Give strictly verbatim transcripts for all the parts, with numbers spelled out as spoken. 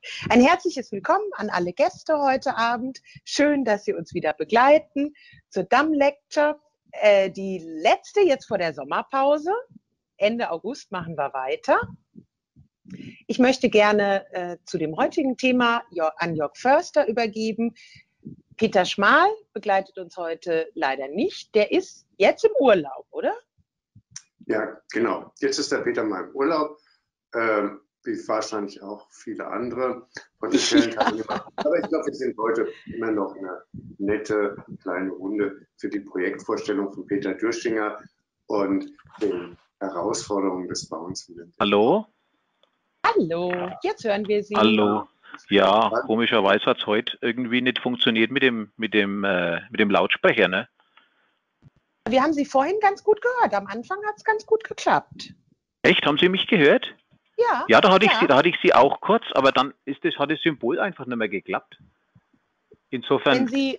Ein herzliches Willkommen an alle Gäste heute Abend. Schön, dass Sie uns wieder begleiten zur Damm Lecture. Äh, die letzte jetzt vor der Sommerpause. Ende August machen wir weiter. Ich möchte gerne äh, zu dem heutigen Thema an Jörg Förster übergeben. Peter Schmal begleitet uns heute leider nicht. Der ist jetzt im Urlaub, oder? Ja, genau. Jetzt ist der Peter mal im Urlaub. Ähm, wie wahrscheinlich auch viele andere potenziellen Teilnehmer. Aber ich glaube, wir sind heute immer noch eine nette kleine Runde für die Projektvorstellung von Peter Dürschinger und den Herausforderungen des Bauens. Hallo? Hallo, jetzt hören wir Sie. Hallo. Ja, komischerweise hat es heute irgendwie nicht funktioniert mit dem, mit dem, äh, mit dem Lautsprecher, ne? Wir haben Sie vorhin ganz gut gehört. Am Anfang hat es ganz gut geklappt. Echt? Haben Sie mich gehört? Ja. Ja, da hatte, ja. Ich, sie, da hatte ich Sie auch kurz, aber dann ist das, hat das Symbol einfach nicht mehr geklappt. Insofern. Wenn Sie,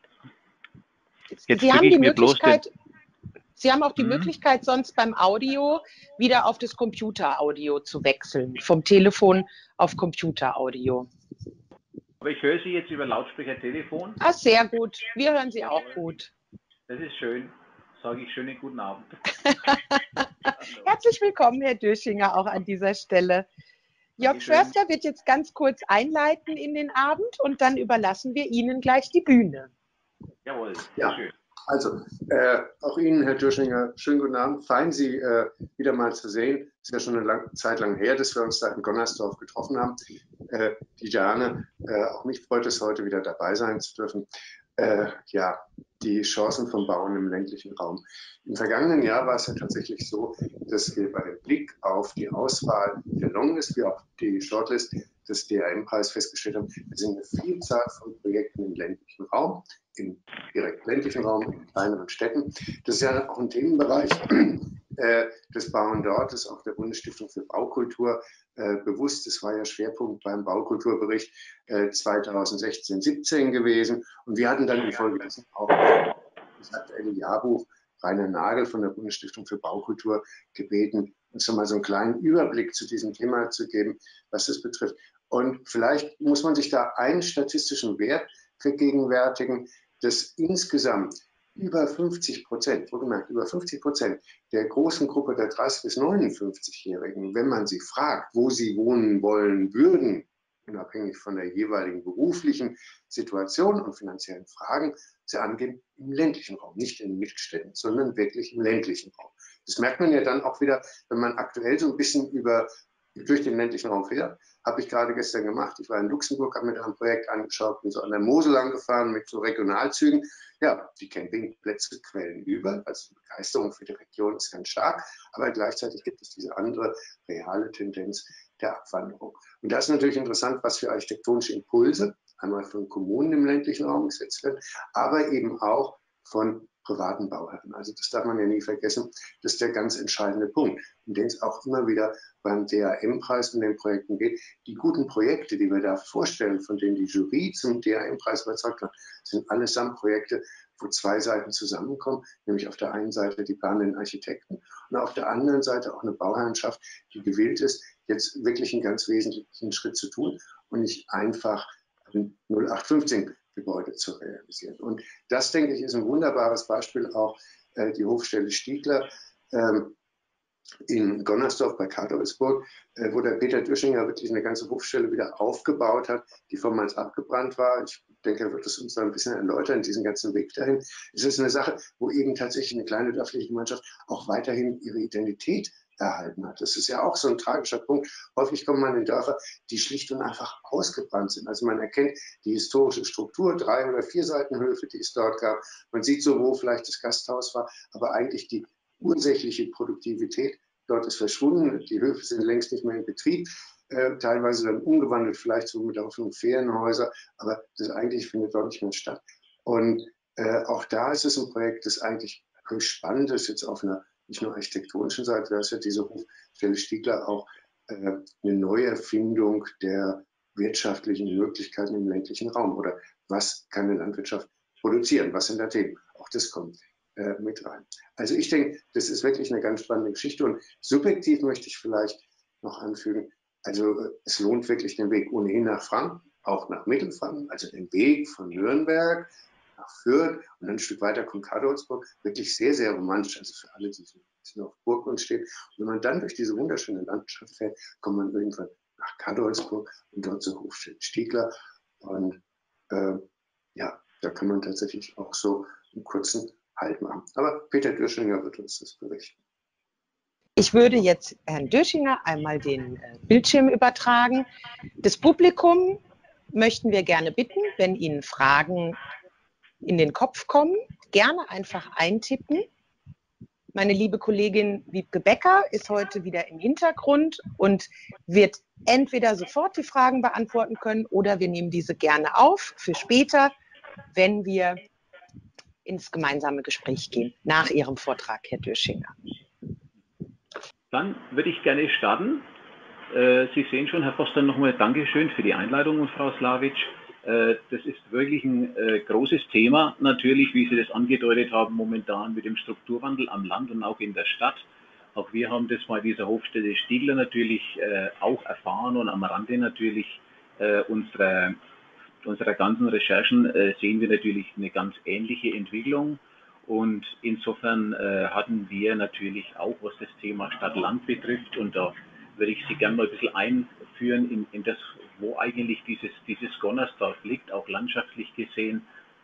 jetzt Sie haben ich die mir Möglichkeit, bloß den, Sie haben auch die hm? Möglichkeit, sonst beim Audio wieder auf das Computeraudio zu wechseln. Vom Telefon auf Computeraudio. Aber ich höre Sie jetzt über Lautsprecher-Telefon. Ah, sehr gut. Wir hören Sie auch gut. Das ist schön. Sage ich schönen guten Abend. Herzlich willkommen, Herr Dürschinger, auch an dieser Stelle. Jörg Förster wird jetzt ganz kurz einleiten in den Abend und dann überlassen wir Ihnen gleich die Bühne. Jawohl, ja. Schön. Also, äh, auch Ihnen, Herr Dürschinger, schönen guten Abend. Fein, Sie äh, wieder mal zu sehen. Es ist ja schon eine lang, Zeit lang her, dass wir uns da in Gonnersdorf getroffen haben. Äh, die Diane, äh, auch mich freut es, heute wieder dabei sein zu dürfen. Äh, ja, die Chancen vom Bauen im ländlichen Raum. Im vergangenen Jahr war es ja tatsächlich so, dass wir bei dem Blick auf die Auswahl der Longlist wie auch die Shortlist des D A M-Preis festgestellt haben, wir sind eine Vielzahl von Projekten im ländlichen Raum, im direkt ländlichen Raum, in kleineren Städten. Das ist ja auch ein Themenbereich. Äh, das Bauen dort ist auch der Bundesstiftung für Baukultur äh, bewusst. Das war ja Schwerpunkt beim Baukulturbericht äh, zweitausendsechzehn siebzehn gewesen. Und wir hatten dann infolgedessen auch das aktuelle Jahrbuch Rainer Nagel von der Bundesstiftung für Baukultur gebeten, uns nochmal so einen kleinen Überblick zu diesem Thema zu geben, was das betrifft. Und vielleicht muss man sich da einen statistischen Wert vergegenwärtigen, dass insgesamt über fünfzig Prozent, wohlgemerkt über fünfzig Prozent der großen Gruppe der dreißig bis neunundfünfzig-Jährigen, wenn man sie fragt, wo sie wohnen wollen würden, unabhängig von der jeweiligen beruflichen Situation und finanziellen Fragen, sie angeben im ländlichen Raum, nicht in Mittelstädten, sondern wirklich im ländlichen Raum. Das merkt man ja dann auch wieder, wenn man aktuell so ein bisschen über durch den ländlichen Raum fährt. Habe ich gerade gestern gemacht. Ich war in Luxemburg, habe mir da ein Projekt angeschaut, bin so an der Mosel angefahren mit so Regionalzügen. Ja, die Campingplätze quellen über. Also die Begeisterung für die Region ist ganz stark. Aber gleichzeitig gibt es diese andere reale Tendenz der Abwanderung. Und das ist natürlich interessant, was für architektonische Impulse einmal von Kommunen im ländlichen Raum gesetzt werden, aber eben auch von privaten Bauherren. Also das darf man ja nie vergessen. Das ist der ganz entscheidende Punkt, um den es auch immer wieder beim D A M-Preis und den Projekten geht. Die guten Projekte, die wir da vorstellen, von denen die Jury zum D A M-Preis überzeugt wird, sind allesamt Projekte, wo zwei Seiten zusammenkommen, nämlich auf der einen Seite die planenden Architekten und auf der anderen Seite auch eine Bauherrenschaft, die gewillt ist, jetzt wirklich einen ganz wesentlichen Schritt zu tun und nicht einfach ein null acht fünfzehn Gebäude zu realisieren. Und das, denke ich, ist ein wunderbares Beispiel auch äh, die Hofstelle Stiegler ähm, in Gonnersdorf bei Karlsburg, äh, wo der Peter Dürschinger wirklich eine ganze Hofstelle wieder aufgebaut hat, die vormals abgebrannt war. Ich denke, er wird es uns da ein bisschen erläutern, diesen ganzen Weg dahin. Es ist eine Sache, wo eben tatsächlich eine kleine dörfliche Gemeinschaft auch weiterhin ihre Identität erhalten hat. Das ist ja auch so ein tragischer Punkt. Häufig kommt man in Dörfer, die schlicht und einfach ausgebrannt sind. Also man erkennt die historische Struktur, drei oder vier Seitenhöfe, die es dort gab. Man sieht so, wo vielleicht das Gasthaus war, aber eigentlich die ursächliche Produktivität dort ist verschwunden. Die Höfe sind längst nicht mehr in Betrieb, äh, teilweise dann umgewandelt, vielleicht so mit Hoffnung Ferienhäuser, aber das eigentlich findet dort nicht mehr statt. Und äh, auch da ist es ein Projekt, das eigentlich höchst spannend ist, jetzt auf einer nicht nur architektonischen Seite, da ist ja diese Hofstelle Stiegler auch äh, eine Neuerfindung der wirtschaftlichen Möglichkeiten im ländlichen Raum. Oder was kann eine Landwirtschaft produzieren? Was sind da Themen? Auch das kommt äh, mit rein. Also ich denke, das ist wirklich eine ganz spannende Geschichte. Und subjektiv möchte ich vielleicht noch anfügen, Also es lohnt wirklich den Weg ohnehin nach Franken, auch nach Mittelfranken, also den Weg von Nürnberg nach Fürth und dann ein Stück weiter kommt Kadolsburg. Wirklich sehr, sehr romantisch, also für alle, die so ein bisschen auf Burggrund stehen. Und wenn man dann durch diese wunderschöne Landschaft fährt, kommt man irgendwann nach Kadolsburg und dort zur Hofstadt Stiegler. Und äh, ja, da kann man tatsächlich auch so einen kurzen Halt machen. Aber Peter Dürschinger wird uns das berichten. Ich würde jetzt Herrn Dürschinger einmal den äh, Bildschirm übertragen. Das Publikum möchten wir gerne bitten, wenn Ihnen Fragen in den Kopf kommen, gerne einfach eintippen. Meine liebe Kollegin Wiebke Becker ist heute wieder im Hintergrund und wird entweder sofort die Fragen beantworten können oder wir nehmen diese gerne auf für später, wenn wir ins gemeinsame Gespräch gehen, nach Ihrem Vortrag, Herr Dürschinger. Dann würde ich gerne starten. Äh, Sie sehen schon, Herr Foster, nochmal Dankeschön für die Einleitung und Frau Slavic. Äh, das ist wirklich ein äh, großes Thema, natürlich, wie Sie das angedeutet haben, momentan mit dem Strukturwandel am Land und auch in der Stadt. Auch wir haben das bei dieser Hofstätte Stiegler natürlich äh, auch erfahren und am Rande natürlich äh, unserer, unserer ganzen Recherchen äh, sehen wir natürlich eine ganz ähnliche Entwicklung. Und insofern äh, hatten wir natürlich auch, was das Thema Stadt-Land betrifft, und da würde ich Sie gerne mal ein bisschen einführen in, in das, wo eigentlich dieses, dieses Gonnersdorf liegt, auch landschaftlich gesehen,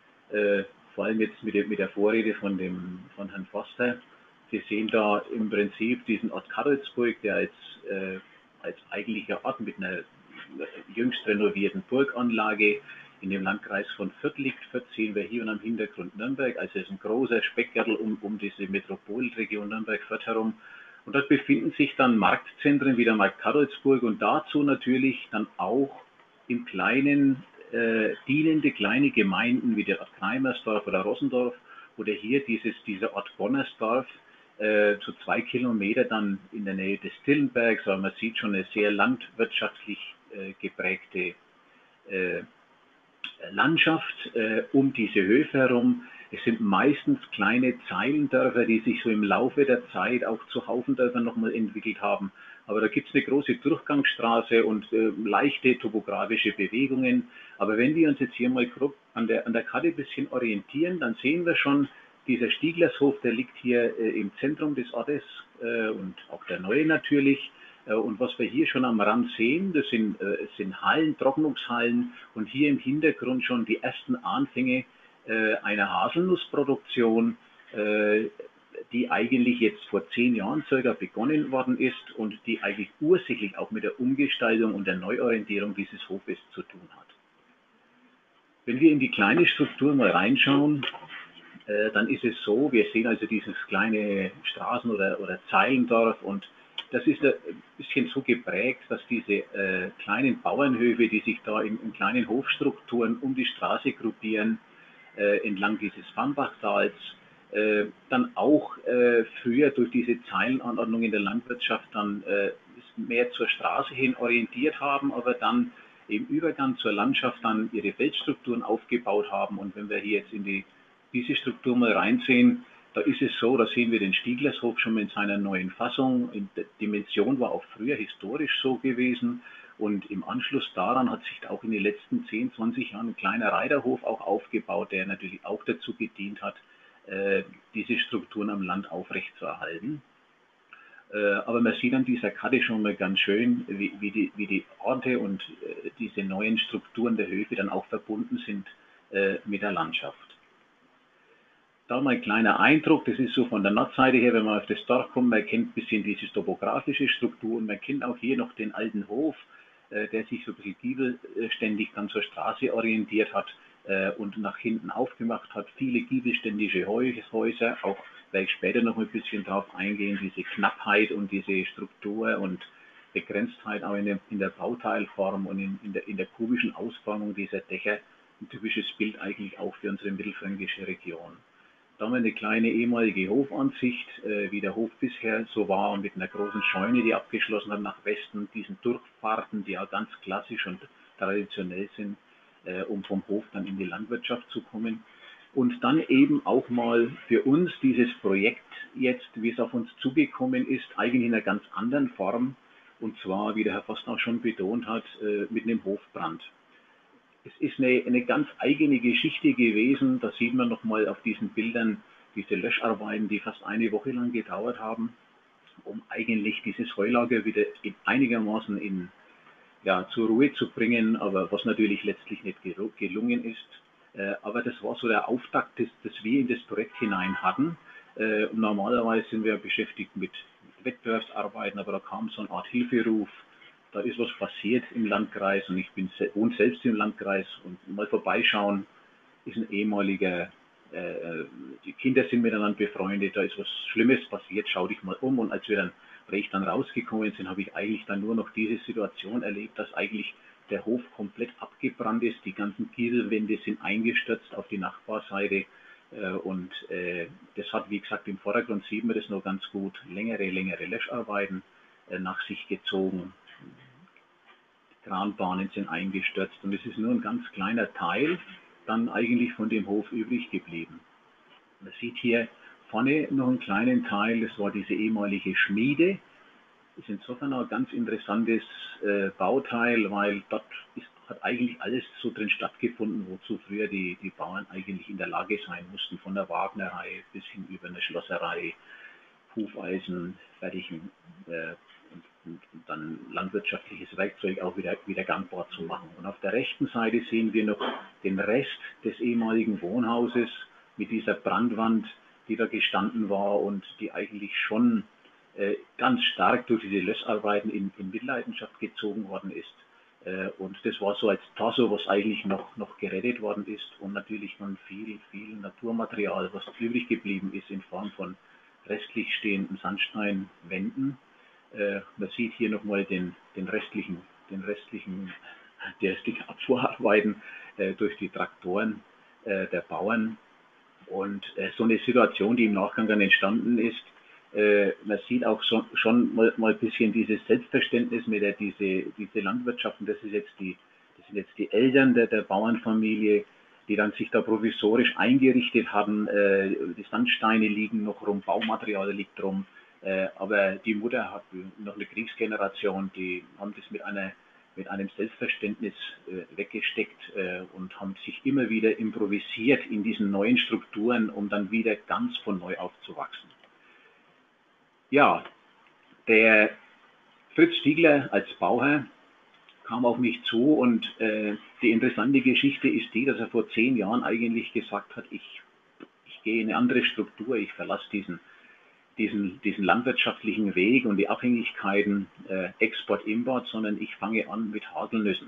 äh, vor allem jetzt mit der, mit der Vorrede von, dem, von Herrn Foster. Sie sehen da im Prinzip diesen Ort Kadolsburg, der als, äh, als eigentlicher Ort mit einer jüngst renovierten Burganlage in dem Landkreis von Fürth liegt. Fürth sehen wir hier und am Hintergrund Nürnberg, also es ist ein großer Speckgürtel um, um diese Metropolregion Nürnberg-Fürth herum. Und dort befinden sich dann Marktzentren wie der Markt Kadolsburg und dazu natürlich dann auch im Kleinen äh, dienende kleine Gemeinden wie der Ort Kreimersdorf oder Rossendorf oder hier dieses, dieser Ort Gonnersdorf, äh, so zwei Kilometer dann in der Nähe des Stillenbergs, aber man sieht schon eine sehr landwirtschaftlich äh, geprägte äh, Landschaft äh, um diese Höfe herum. Es sind meistens kleine Zeilendörfer, die sich so im Laufe der Zeit auch zu Haufendörfern nochmal entwickelt haben. Aber da gibt es eine große Durchgangsstraße und äh, leichte topografische Bewegungen. Aber wenn wir uns jetzt hier mal grob an der, an der Karte ein bisschen orientieren, dann sehen wir schon, dieser Stieglershof, der liegt hier äh, im Zentrum des Ortes äh, und auch der neue natürlich. Und was wir hier schon am Rand sehen, das sind, äh, sind Hallen, Trocknungshallen und hier im Hintergrund schon die ersten Anfänge äh, einer Haselnussproduktion, äh, die eigentlich jetzt vor zehn Jahren circa begonnen worden ist und die eigentlich ursächlich auch mit der Umgestaltung und der Neuorientierung dieses Hofes zu tun hat. Wenn wir in die kleine Struktur mal reinschauen, äh, dann ist es so, wir sehen also dieses kleine Straßen- oder, oder Zeilendorf und das ist ein bisschen so geprägt, dass diese äh, kleinen Bauernhöfe, die sich da in, in kleinen Hofstrukturen um die Straße gruppieren, äh, entlang dieses Farnbachtals, äh, dann auch äh, früher durch diese Zeilenanordnung in der Landwirtschaft dann äh, mehr zur Straße hin orientiert haben, aber dann im Übergang zur Landschaft dann ihre Feldstrukturen aufgebaut haben. Und wenn wir hier jetzt in die, diese Struktur mal reinsehen, da ist es so, da sehen wir den Stieglershof schon in seiner neuen Fassung. In der Dimension war auch früher historisch so gewesen. Und im Anschluss daran hat sich auch in den letzten zehn, zwanzig Jahren ein kleiner Reiterhof auch aufgebaut, der natürlich auch dazu gedient hat, äh, diese Strukturen am Land aufrechtzuerhalten. Äh, aber man sieht an dieser Karte schon mal ganz schön, wie, wie, die, wie die Orte und äh, diese neuen Strukturen der Höfe dann auch verbunden sind äh, mit der Landschaft. Da mal ein kleiner Eindruck, das ist so von der Nordseite her, wenn man auf das Dorf kommt, man kennt ein bisschen diese topografische Struktur und man kennt auch hier noch den alten Hof, äh, der sich so ein bisschen giebelständig dann zur Straße orientiert hat äh, und nach hinten aufgemacht hat. Viele giebelständische Häuser, auch werde ich später noch ein bisschen drauf eingehen, diese Knappheit und diese Struktur und Begrenztheit auch in der, in der Bauteilform und in, in, der, in der kubischen Ausformung dieser Dächer. Ein typisches Bild eigentlich auch für unsere mittelfränkische Region. Da haben wir eine kleine ehemalige Hofansicht, äh, wie der Hof bisher so war, mit einer großen Scheune, die abgeschlossen hat nach Westen, diesen Durchfahrten, die ja ganz klassisch und traditionell sind, äh, um vom Hof dann in die Landwirtschaft zu kommen. Und dann eben auch mal für uns dieses Projekt jetzt, wie es auf uns zugekommen ist, eigentlich in einer ganz anderen Form. Und zwar, wie der Herr Forstner auch schon betont hat, mit einem Hofbrand. Es ist eine, eine ganz eigene Geschichte gewesen. Da sieht man nochmal auf diesen Bildern diese Löscharbeiten, die fast eine Woche lang gedauert haben, um eigentlich dieses Heulager wieder in einigermaßen in, ja, zur Ruhe zu bringen, aber was natürlich letztlich nicht gelungen ist. Äh, aber das war so der Auftakt, das, das wir in das Projekt hinein hatten. Äh, normalerweise sind wir beschäftigt mit Wettbewerbsarbeiten, aber da kam so eine Art Hilferuf. Da ist was passiert im Landkreis und ich bin wohne selbst im Landkreis und mal vorbeischauen ist ein ehemaliger, äh, die Kinder sind miteinander befreundet, da ist was Schlimmes passiert, schau dich mal um. Und als wir dann, weil ich dann rausgekommen sind, habe ich eigentlich dann nur noch diese Situation erlebt, dass eigentlich der Hof komplett abgebrannt ist, die ganzen Kieselwände sind eingestürzt auf die Nachbarseite äh, und äh, das hat, wie gesagt, im Vordergrund sieht man das noch ganz gut, längere, längere Löscharbeiten äh, nach sich gezogen. Kranbahnen sind eingestürzt und es ist nur ein ganz kleiner Teil dann eigentlich von dem Hof übrig geblieben. Man sieht hier vorne noch einen kleinen Teil, das war diese ehemalige Schmiede. Das ist insofern ein ganz interessantes äh, Bauteil, weil dort ist, hat eigentlich alles so drin stattgefunden, wozu früher die, die Bauern eigentlich in der Lage sein mussten, von der Wagnerei bis hin über eine Schlosserei, Hufeisen, fertigen äh, und, und, und dann landwirtschaftliches Werkzeug auch wieder, wieder gangbar zu machen. Und auf der rechten Seite sehen wir noch den Rest des ehemaligen Wohnhauses mit dieser Brandwand, die da gestanden war und die eigentlich schon äh, ganz stark durch diese Löscharbeiten in, in Mitleidenschaft gezogen worden ist. Äh, und das war so als Torso, was eigentlich noch, noch gerettet worden ist und natürlich dann viel, viel Naturmaterial, was übrig geblieben ist in Form von restlich stehenden Sandsteinwänden. Äh, man sieht hier nochmal den, den restlichen, den restlichen, die restlichen Abfuhrarbeiten äh, durch die Traktoren äh, der Bauern. Und äh, so eine Situation, die im Nachgang dann entstanden ist, äh, man sieht auch so, schon mal, mal ein bisschen dieses Selbstverständnis mit der diese, diese Landwirtschaft, und das ist jetzt die, das sind jetzt die Eltern der, der Bauernfamilie, die dann sich da provisorisch eingerichtet haben. Äh, die Sandsteine liegen noch rum, Baumaterial liegt rum. Äh, aber die Mutter hat noch eine Kriegsgeneration, die haben das mit einer mit einem Selbstverständnis äh, weggesteckt äh, und haben sich immer wieder improvisiert in diesen neuen Strukturen, um dann wieder ganz von neu aufzuwachsen. Ja, der Fritz Stiegler als Bauherr kam auf mich zu und äh, die interessante Geschichte ist die, dass er vor zehn Jahren eigentlich gesagt hat, ich, ich gehe in eine andere Struktur, ich verlasse diesen, diesen, diesen landwirtschaftlichen Weg und die Abhängigkeiten äh, Export-Import, sondern ich fange an mit Haselnüssen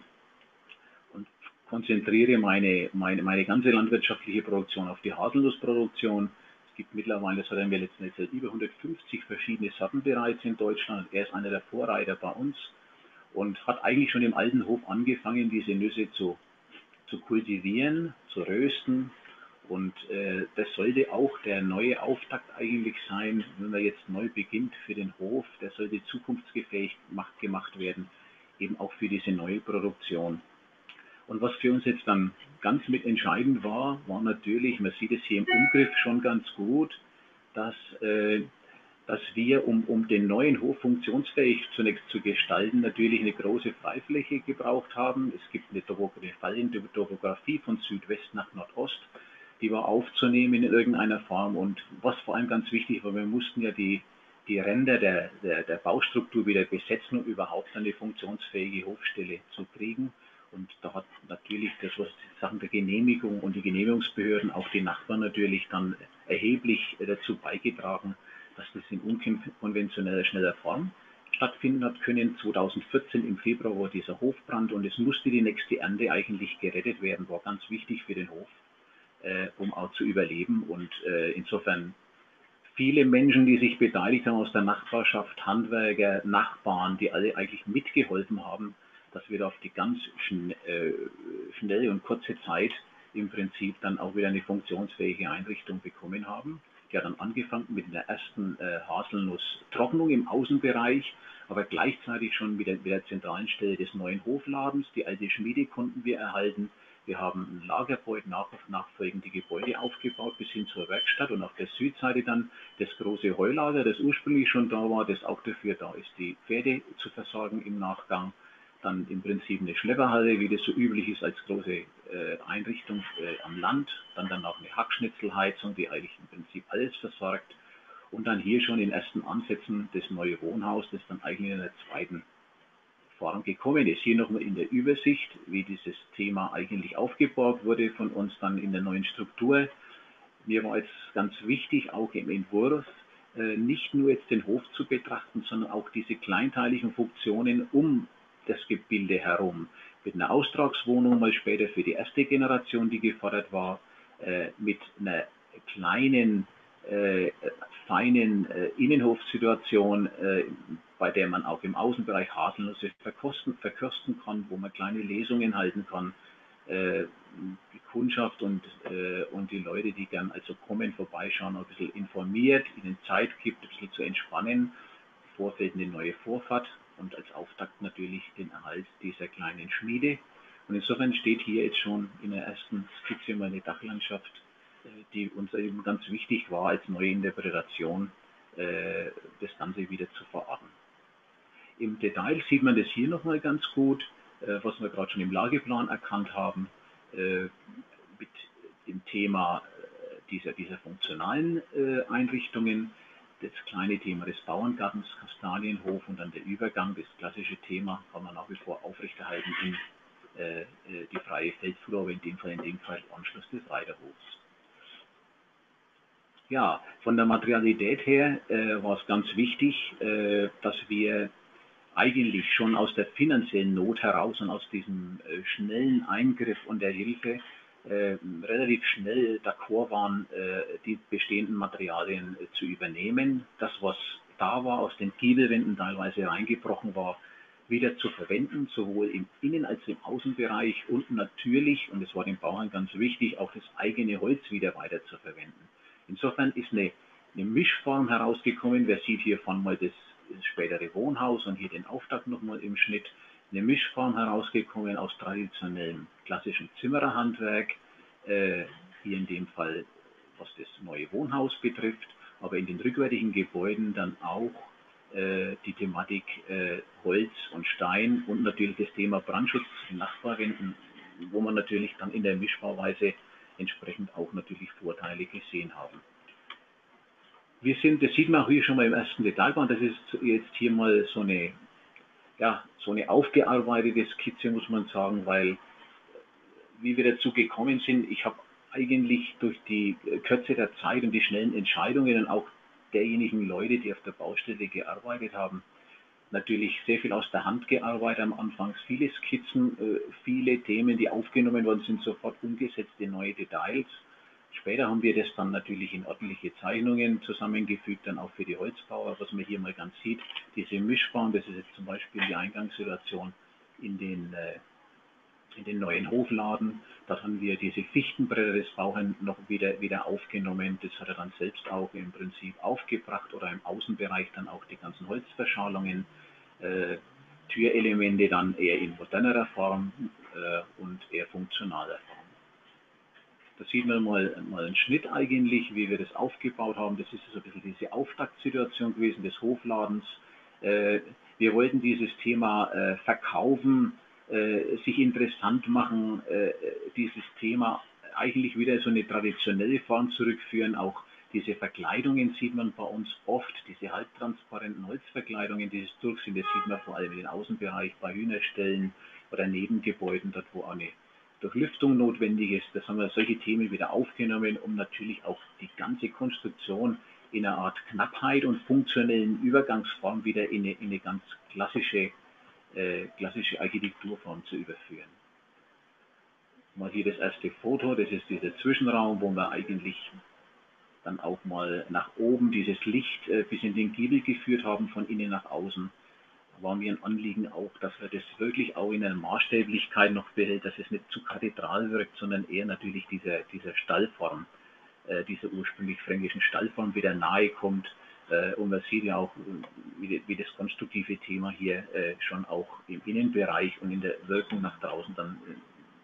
und konzentriere meine, meine, meine ganze landwirtschaftliche Produktion auf die Haselnussproduktion. Es gibt mittlerweile, das hat er mir letztens erzählt, über hundertfünfzig verschiedene Sorten bereits in Deutschland. Er ist einer der Vorreiter bei uns und hat eigentlich schon im alten Hof angefangen, diese Nüsse zu, zu kultivieren, zu rösten. Und äh, das sollte auch der neue Auftakt eigentlich sein, wenn man jetzt neu beginnt für den Hof. Der sollte zukunftsgefähig gemacht, gemacht werden, eben auch für diese neue Produktion. Und was für uns jetzt dann ganz mit entscheidend war, war natürlich, man sieht es hier im Umgriff schon ganz gut, dass, äh, dass wir, um, um den neuen Hof funktionsfähig zunächst zu gestalten, natürlich eine große Freifläche gebraucht haben. Es gibt eine, eine fallende Topografie von Südwest nach Nordost, die war aufzunehmen in irgendeiner Form. Und was vor allem ganz wichtig war, wir mussten ja die, die Ränder der, der, der Baustruktur wieder besetzen, um überhaupt eine funktionsfähige Hofstelle zu kriegen. Und da hat natürlich das, was die Sachen der Genehmigung und die Genehmigungsbehörden, auch die Nachbarn natürlich dann erheblich dazu beigetragen, dass das in unkonventioneller, schneller Form stattfinden hat können. zweitausendvierzehn im Februar war dieser Hofbrand und es musste die nächste Ernte eigentlich gerettet werden, war ganz wichtig für den Hof, äh, um auch zu überleben. Und äh, insofern viele Menschen, die sich beteiligt haben aus der Nachbarschaft, Handwerker, Nachbarn, die alle eigentlich mitgeholfen haben, dass wir da auf die ganz schn äh, schnelle und kurze Zeit im Prinzip dann auch wieder eine funktionsfähige Einrichtung bekommen haben. Die hat dann angefangen mit der ersten äh, Haselnuss-Trocknung im Außenbereich, aber gleichzeitig schon mit der, mit der zentralen Stelle des neuen Hofladens. Die alte Schmiede konnten wir erhalten. Wir haben ein Lagergebäude, nach, nachfolgende Gebäude aufgebaut bis hin zur Werkstatt und auf der Südseite dann das große Heulager, das ursprünglich schon da war, das auch dafür da ist, die Pferde zu versorgen im Nachgang. Dann im Prinzip eine Schlepperhalle, wie das so üblich ist als große äh, Einrichtung äh, am Land. Dann danach eine Hackschnitzelheizung, die eigentlich im Prinzip alles versorgt. Und dann hier schon in ersten Ansätzen das neue Wohnhaus, das dann eigentlich in der zweiten Form gekommen ist. Hier nochmal in der Übersicht, wie dieses Thema eigentlich aufgebaut wurde von uns dann in der neuen Struktur. Mir war jetzt ganz wichtig, auch im Entwurf, äh, nicht nur jetzt den Hof zu betrachten, sondern auch diese kleinteiligen Funktionen um das Gebilde herum. Mit einer Austragswohnung mal später für die erste Generation, die gefordert war, äh, mit einer kleinen, äh, feinen äh, Innenhofsituation, äh, bei der man auch im Außenbereich Haselnüsse verkosten, verkosten kann, wo man kleine Lesungen halten kann. Äh, die Kundschaft und, äh, und die Leute, die gern also kommen, vorbeischauen, ein bisschen informiert, ihnen Zeit gibt, ein bisschen zu entspannen. Im Vorfeld eine neue Vorfahrt und als Auftakt natürlich den Erhalt dieser kleinen Schmiede. Und insofern steht hier jetzt schon in der ersten Skizze mal eine Dachlandschaft, äh, die uns eben ganz wichtig war, als neue Interpretation äh, das Ganze wieder zu verorten. Im Detail sieht man das hier nochmal ganz gut, äh, was wir gerade schon im Lageplan erkannt haben, äh, mit dem Thema äh, dieser, dieser funktionalen äh, Einrichtungen, das kleine Thema des Bauerngartens, Kastanienhof und dann der Übergang, das klassische Thema, kann man nach wie vor aufrechterhalten in äh, die freie Feldflur, aber in dem Fall in dem Fall Anschluss des Reiterhofs. Ja, von der Materialität her äh, war es ganz wichtig, äh, dass wir eigentlich schon aus der finanziellen Not heraus und aus diesem äh, schnellen Eingriff und der Hilfe äh, relativ schnell d'accord waren, äh, die bestehenden Materialien äh, zu übernehmen. Das, was da war, aus den Giebelwänden teilweise reingebrochen war, wieder zu verwenden, sowohl im Innen- als auch im Außenbereich und natürlich, und das war den Bauern ganz wichtig, auch das eigene Holz wieder weiter zu verwenden. Insofern ist eine, eine Mischform herausgekommen. Wer sieht hier von mal das das spätere Wohnhaus und hier den Auftakt nochmal im Schnitt, eine Mischform herausgekommen aus traditionellem klassischem Zimmererhandwerk, äh, hier in dem Fall, was das neue Wohnhaus betrifft, aber in den rückwärtigen Gebäuden dann auch äh, die Thematik äh, Holz und Stein und natürlich das Thema Brandschutz in Nachbarwänden, wo man natürlich dann in der Mischbauweise entsprechend auch natürlich Vorteile gesehen haben. Wir sind, das sieht man auch hier schon mal im ersten Detailplan, das ist jetzt hier mal so eine, ja, so eine aufgearbeitete Skizze, muss man sagen, weil wie wir dazu gekommen sind, ich habe eigentlich durch die Kürze der Zeit und die schnellen Entscheidungen und auch derjenigen Leute, die auf der Baustelle gearbeitet haben, natürlich sehr viel aus der Hand gearbeitet am Anfang, viele Skizzen, viele Themen, die aufgenommen worden sind, sofort umgesetzt in neue Details. Später haben wir das dann natürlich in ordentliche Zeichnungen zusammengefügt, dann auch für die Holzbauer, was man hier mal ganz sieht, diese Mischbauen, das ist jetzt zum Beispiel die Eingangssituation in den, äh, in den neuen Hofladen. Dort haben wir diese Fichtenbretter des Bauherrn noch wieder, wieder aufgenommen, das hat er dann selbst auch im Prinzip aufgebracht oder im Außenbereich dann auch die ganzen Holzverschalungen, äh, Türelemente dann eher in modernerer Form äh, und eher funktionaler Form. Da sieht man mal, mal einen Schnitt eigentlich, wie wir das aufgebaut haben. Das ist so ein bisschen diese Auftaktsituation gewesen des Hofladens. Äh, wir wollten dieses Thema äh, verkaufen, äh, sich interessant machen, äh, dieses Thema eigentlich wieder so eine traditionelle Form zurückführen. Auch diese Verkleidungen sieht man bei uns oft, diese halbtransparenten Holzverkleidungen, dieses Durchsehen, das sieht man vor allem in den Außenbereich bei Hühnerställen oder Nebengebäuden, dort wo auch eine Durchlüftung notwendig ist. Das haben wir solche Themen wieder aufgenommen, um natürlich auch die ganze Konstruktion in einer Art Knappheit und funktionellen Übergangsform wieder in eine, in eine ganz klassische, äh, klassische Architekturform zu überführen. Mal hier das erste Foto, das ist dieser Zwischenraum, wo wir eigentlich dann auch mal nach oben dieses Licht äh, bis in den Giebel geführt haben, von innen nach außen. War mir ein Anliegen auch, dass er das wirklich auch in einer Maßstäblichkeit noch behält, dass es nicht zu kathedral wirkt, sondern eher natürlich dieser, dieser Stallform, äh, dieser ursprünglich fränkischen Stallform wieder nahe kommt. Äh, und man sieht ja auch, wie, wie das konstruktive Thema hier äh, schon auch im Innenbereich und in der Wirkung nach draußen dann eine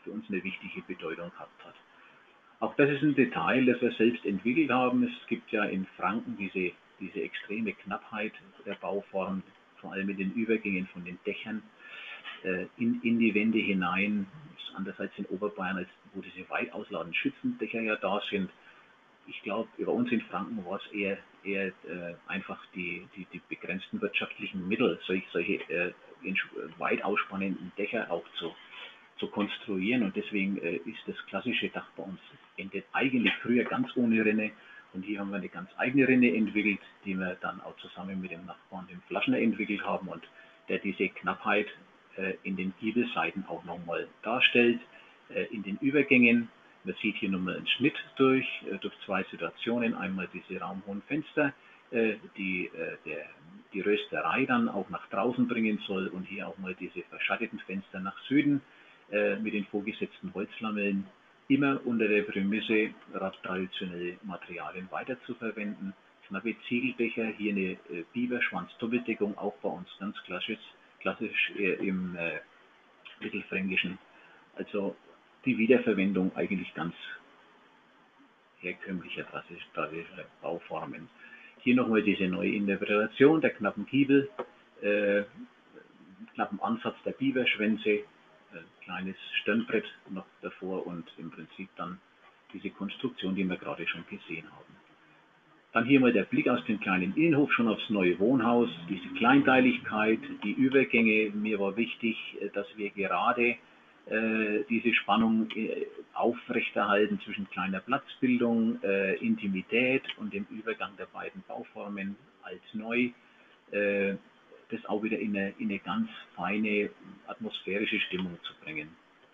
für uns eine wichtige Bedeutung gehabt hat. Auch das ist ein Detail, das wir selbst entwickelt haben. Es gibt ja in Franken diese, diese extreme Knappheit der Bauform, vor allem in den Übergängen von den Dächern äh, in, in die Wände hinein. Das ist anders als in Oberbayern, als wo diese weit ausladenden Schützendächer ja da sind. Ich glaube, bei uns in Franken war es eher, eher äh, einfach die, die, die begrenzten wirtschaftlichen Mittel, solche, solche äh, weit ausspannenden Dächer auch zu zu konstruieren, und deswegen äh, ist das klassische Dach bei uns endet eigentlich früher ganz ohne Rinne, und hier haben wir eine ganz eigene Rinne entwickelt, die wir dann auch zusammen mit dem Nachbarn, dem Flaschner, entwickelt haben und der diese Knappheit äh, in den Giebelseiten auch nochmal darstellt, äh, in den Übergängen. Man sieht hier nochmal einen Schnitt durch, äh, durch zwei Situationen, einmal diese raumhohen Fenster, äh, die äh, der, die Rösterei dann auch nach draußen bringen soll, und hier auch mal diese verschatteten Fenster nach Süden mit den vorgesetzten Holzlamellen, immer unter der Prämisse, traditionelle Materialien weiterzuverwenden. Knappe Ziegeldächer, hier eine äh, Biberschwanz-Doppeldeckung, auch bei uns ganz klassisch, klassisch äh, im äh, Mittelfränkischen. Also die Wiederverwendung eigentlich ganz herkömmlicher, traditioneller Bauformen. Hier nochmal diese neue Interpretation der knappen Giebel, äh, knappen Ansatz der Biberschwänze, kleines Stirnbrett noch davor und im Prinzip dann diese Konstruktion, die wir gerade schon gesehen haben. Dann hier mal der Blick aus dem kleinen Innenhof schon aufs neue Wohnhaus, diese Kleinteiligkeit, die Übergänge. Mir war wichtig, dass wir gerade äh, diese Spannung äh, aufrechterhalten zwischen kleiner Platzbildung, äh, Intimität und dem Übergang der beiden Bauformen alt-neu. Äh, das auch wieder in eine, in eine ganz feine atmosphärische Stimmung zu bringen.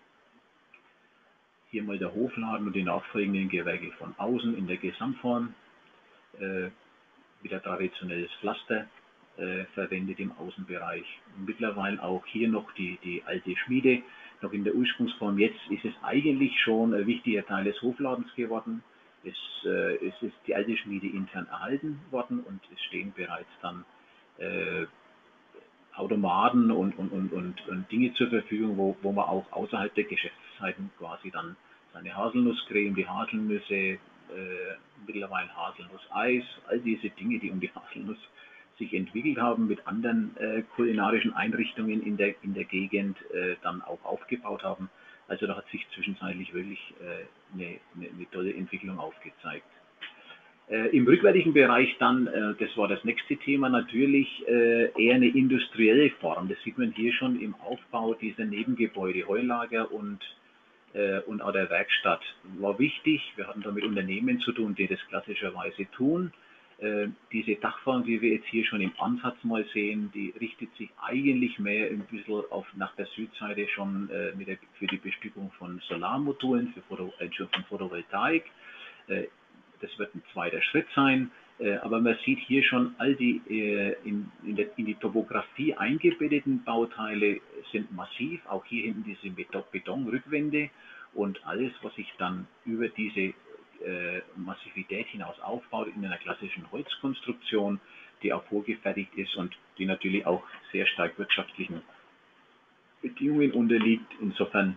Hier mal der Hofladen und die nachfolgenden Gewerke von außen in der Gesamtform. Äh, wieder traditionelles Pflaster äh, verwendet im Außenbereich. Mittlerweile auch hier noch die, die alte Schmiede, noch in der Ursprungsform. Jetzt ist es eigentlich schon ein wichtiger Teil des Hofladens geworden. Es, äh, es ist die alte Schmiede intern erhalten worden, und es stehen bereits dann äh, Automaten und, und, und, und, und Dinge zur Verfügung, wo, wo man auch außerhalb der Geschäftszeiten quasi dann seine Haselnusscreme, die Haselnüsse, äh, mittlerweile Haselnusseis, all diese Dinge, die um die Haselnuss sich entwickelt haben, mit anderen äh, kulinarischen Einrichtungen in der, in der Gegend äh, dann auch aufgebaut haben. Also da hat sich zwischenzeitlich wirklich äh, eine, eine, eine tolle Entwicklung aufgezeigt. Äh, Im rückwärtigen Bereich dann, äh, das war das nächste Thema, natürlich äh, eher eine industrielle Form. Das sieht man hier schon im Aufbau dieser Nebengebäude, Heulager und, äh, und auch der Werkstatt. War wichtig, wir hatten da mit Unternehmen zu tun, die das klassischerweise tun. Äh, diese Dachform, die wir jetzt hier schon im Ansatz mal sehen, die richtet sich eigentlich mehr ein bisschen auf, nach der Südseite schon äh, mit der, für die Bestückung von Solarmodulen, für, Photo, äh, von Photovoltaik. Äh, Das wird ein zweiter Schritt sein, äh, aber man sieht hier schon, all die äh, in, in, der, in die Topografie eingebetteten Bauteile sind massiv, auch hier hinten diese Betonrückwände, und alles, was sich dann über diese äh, Massivität hinaus aufbaut in einer klassischen Holzkonstruktion, die auch vorgefertigt ist und die natürlich auch sehr stark wirtschaftlichen Bedingungen unterliegt. Insofern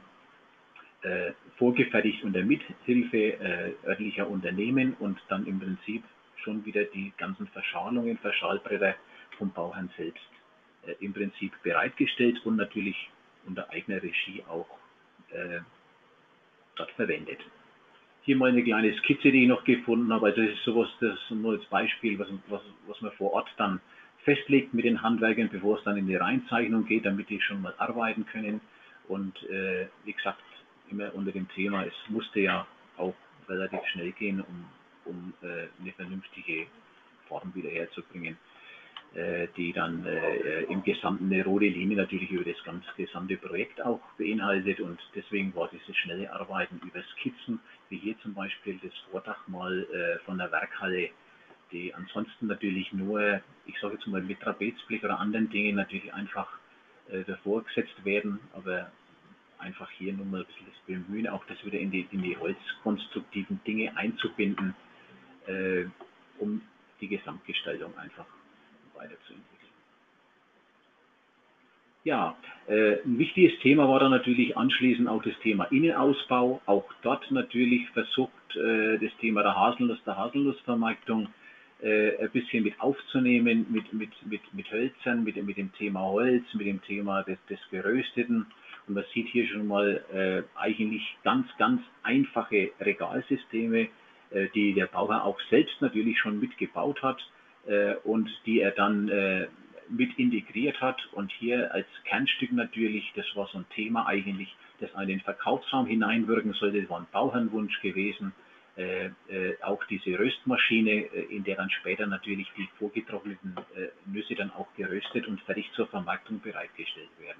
Äh, vorgefertigt unter Mithilfe äh, örtlicher Unternehmen und dann im Prinzip schon wieder die ganzen Verschalungen, Verschalbretter vom Bauherrn selbst äh, im Prinzip bereitgestellt und natürlich unter eigener Regie auch äh, dort verwendet. Hier mal eine kleine Skizze, die ich noch gefunden habe. Also das ist sowas, das ist nur als Beispiel, was, was, was man vor Ort dann festlegt mit den Handwerkern, bevor es dann in die Reinzeichnung geht, damit die schon mal arbeiten können. Und äh, wie gesagt, immer unter dem Thema, es musste ja auch relativ schnell gehen, um, um äh, eine vernünftige Form wieder herzubringen, äh, die dann äh, im Gesamten eine rote Linie natürlich über das ganze gesamte Projekt auch beinhaltet, und deswegen war dieses schnelle Arbeiten über Skizzen, wie hier zum Beispiel das Vordach mal äh, von der Werkhalle, die ansonsten natürlich nur, ich sage jetzt mal mit Trapezblick oder anderen Dingen natürlich einfach äh, davor gesetzt werden, aber einfach hier nur mal ein bisschen das Bemühen, auch das wieder in die, in die holzkonstruktiven Dinge einzubinden, äh, um die Gesamtgestaltung einfach weiterzuentwickeln. Ja, äh, ein wichtiges Thema war dann natürlich anschließend auch das Thema Innenausbau. Auch dort natürlich versucht, äh, das Thema der Haselnuss, der Haselnussvermarktung äh, ein bisschen mit aufzunehmen, mit, mit, mit, mit Hölzern, mit, mit dem Thema Holz, mit dem Thema des, des Gerösteten. Und man sieht hier schon mal äh, eigentlich ganz, ganz einfache Regalsysteme, äh, die der Bauer auch selbst natürlich schon mitgebaut hat äh, und die er dann äh, mit integriert hat. Und hier als Kernstück natürlich, das war so ein Thema eigentlich, das an den Verkaufsraum hineinwirken sollte, das war ein Bauherrnwunsch gewesen. Äh, äh, auch diese Röstmaschine, äh, in der dann später natürlich die vorgetrockneten äh, Nüsse dann auch geröstet und fertig zur Vermarktung bereitgestellt werden.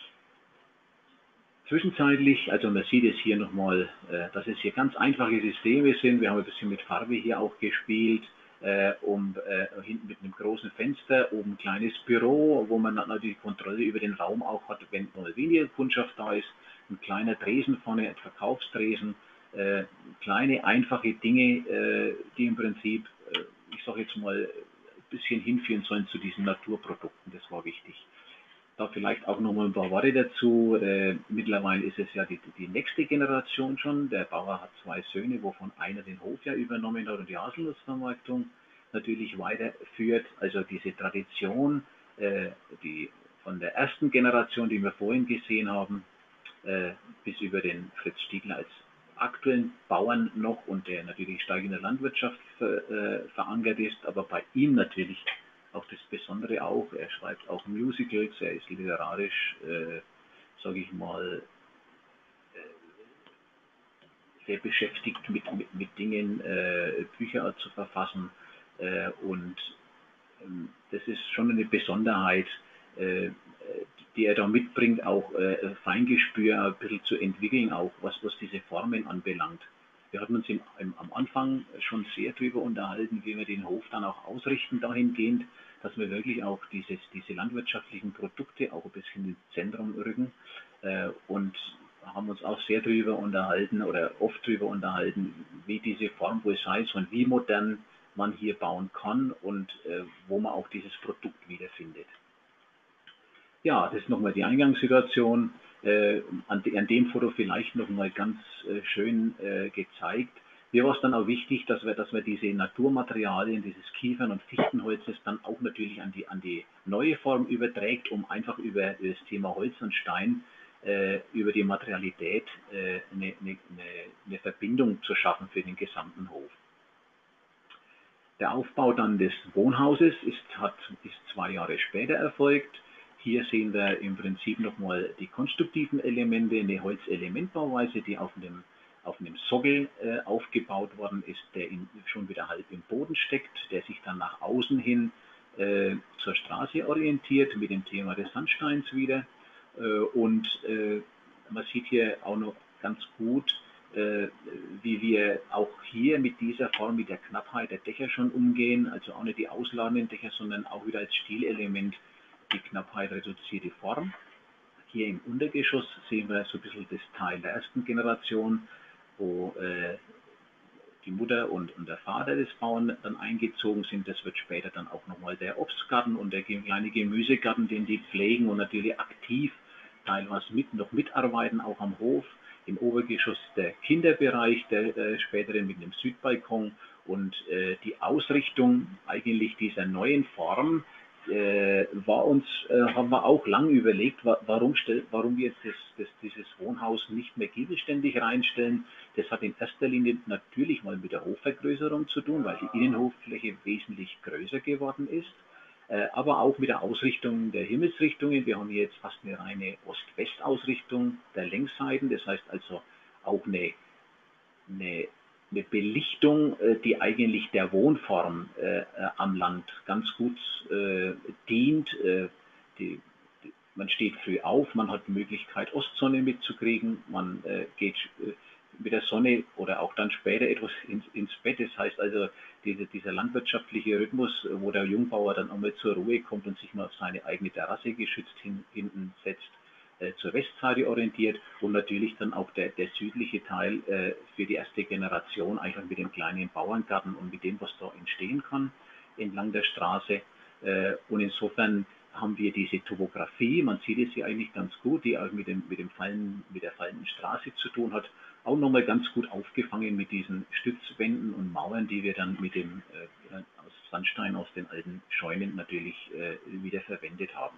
Zwischenzeitlich, also man sieht es hier nochmal, äh, dass es hier ganz einfache Systeme sind. Wir haben ein bisschen mit Farbe hier auch gespielt, äh, um, äh, hinten mit einem großen Fenster, oben ein kleines Büro, wo man dann die Kontrolle über den Raum auch hat, wenn mal weniger Kundschaft da ist. Ein kleiner Tresen vorne, ein Verkaufstresen, äh, kleine einfache Dinge, äh, die im Prinzip, äh, ich sage jetzt mal, ein bisschen hinführen sollen zu diesen Naturprodukten. Das war wichtig. Da vielleicht auch noch mal ein paar Worte dazu. Äh, mittlerweile ist es ja die, die nächste Generation schon. Der Bauer hat zwei Söhne, wovon einer den Hof ja übernommen hat und die Haselnussvermarktung natürlich weiterführt. Also diese Tradition, äh, die von der ersten Generation, die wir vorhin gesehen haben, äh, bis über den Fritz Stiegler als aktuellen Bauern noch und der natürlich stark in der Landwirtschaft ver, äh, verankert ist, aber bei ihm natürlich auch das Besondere auch, er schreibt auch Musicals, er ist literarisch, äh, sage ich mal, sehr beschäftigt mit, mit, mit Dingen, äh, Bücher zu verfassen äh, und ähm, das ist schon eine Besonderheit, äh, die er da mitbringt, auch äh, Feingespür ein bisschen zu entwickeln, auch was, was diese Formen anbelangt. Wir hatten uns im, im, am Anfang schon sehr darüber unterhalten, wie wir den Hof dann auch ausrichten dahingehend, dass wir wirklich auch dieses, diese landwirtschaftlichen Produkte auch ein bisschen ins Zentrum rücken äh, und haben uns auch sehr darüber unterhalten oder oft darüber unterhalten, wie diese Form wohl sei und wie modern man hier bauen kann und äh, wo man auch dieses Produkt wiederfindet. Ja, das ist nochmal die Eingangssituation. Äh, an, de, an dem Foto vielleicht nochmal ganz äh, schön äh, gezeigt. Mir war es dann auch wichtig, dass wir, dass wir diese Naturmaterialien, dieses Kiefern- und Fichtenholzes dann auch natürlich an die, an die neue Form überträgt, um einfach über das Thema Holz und Stein, äh, über die Materialität äh, eine, eine, eine Verbindung zu schaffen für den gesamten Hof. Der Aufbau dann des Wohnhauses ist, hat, ist zwei Jahre später erfolgt. Hier sehen wir im Prinzip nochmal die konstruktiven Elemente, eine Holzelementbauweise, die auf einem, auf einem Sockel äh, aufgebaut worden ist, der in, schon wieder halb im Boden steckt, der sich dann nach außen hin äh, zur Straße orientiert, mit dem Thema des Sandsteins wieder. Äh, und äh, man sieht hier auch noch ganz gut, äh, wie wir auch hier mit dieser Form, mit der Knappheit der Dächer schon umgehen, also auch nicht die ausladenden Dächer, sondern auch wieder als Stilelement die Knappheit reduzierte Form. Hier im Untergeschoss sehen wir so ein bisschen das Teil der ersten Generation, wo äh, die Mutter und, und der Vater des Bauern dann eingezogen sind. Das wird später dann auch nochmal der Obstgarten und der kleine Gemüsegarten, den die pflegen und natürlich aktiv teilweise mit, noch mitarbeiten, auch am Hof. Im Obergeschoss der Kinderbereich, der äh, spätere mit einem Südbalkon und äh, die Ausrichtung eigentlich dieser neuen Form äh, war uns, äh, haben wir auch lang überlegt, wa warum, stell, warum wir jetzt das, das, dieses Wohnhaus nicht mehr giebelständig reinstellen. Das hat in erster Linie natürlich mal mit der Hofvergrößerung zu tun, weil die Innenhoffläche wesentlich größer geworden ist, äh, aber auch mit der Ausrichtung der Himmelsrichtungen. Wir haben hier jetzt fast eine reine Ost-West-Ausrichtung der Längsseiten, das heißt also auch eine, eine eine Belichtung, die eigentlich der Wohnform äh, am Land ganz gut äh, dient. Äh, die, die, man steht früh auf, man hat die Möglichkeit, Ostsonne mitzukriegen, man äh, geht äh, mit der Sonne oder auch dann später etwas ins, ins Bett. Das heißt also, diese, dieser landwirtschaftliche Rhythmus, wo der Jungbauer dann einmal zur Ruhe kommt und sich mal auf seine eigene Terrasse geschützt hin, hinten setzt, zur Westseite orientiert und natürlich dann auch der, der südliche Teil äh, für die erste Generation, einfach mit dem kleinen Bauerngarten und mit dem, was da entstehen kann, entlang der Straße. Äh, und insofern haben wir diese Topografie, man sieht es hier eigentlich ganz gut, die auch mit, dem, mit, dem Fallen, mit der fallenden Straße zu tun hat, auch nochmal ganz gut aufgefangen mit diesen Stützwänden und Mauern, die wir dann mit dem äh, aus Sandstein aus den alten Scheunen natürlich äh, wieder verwendet haben.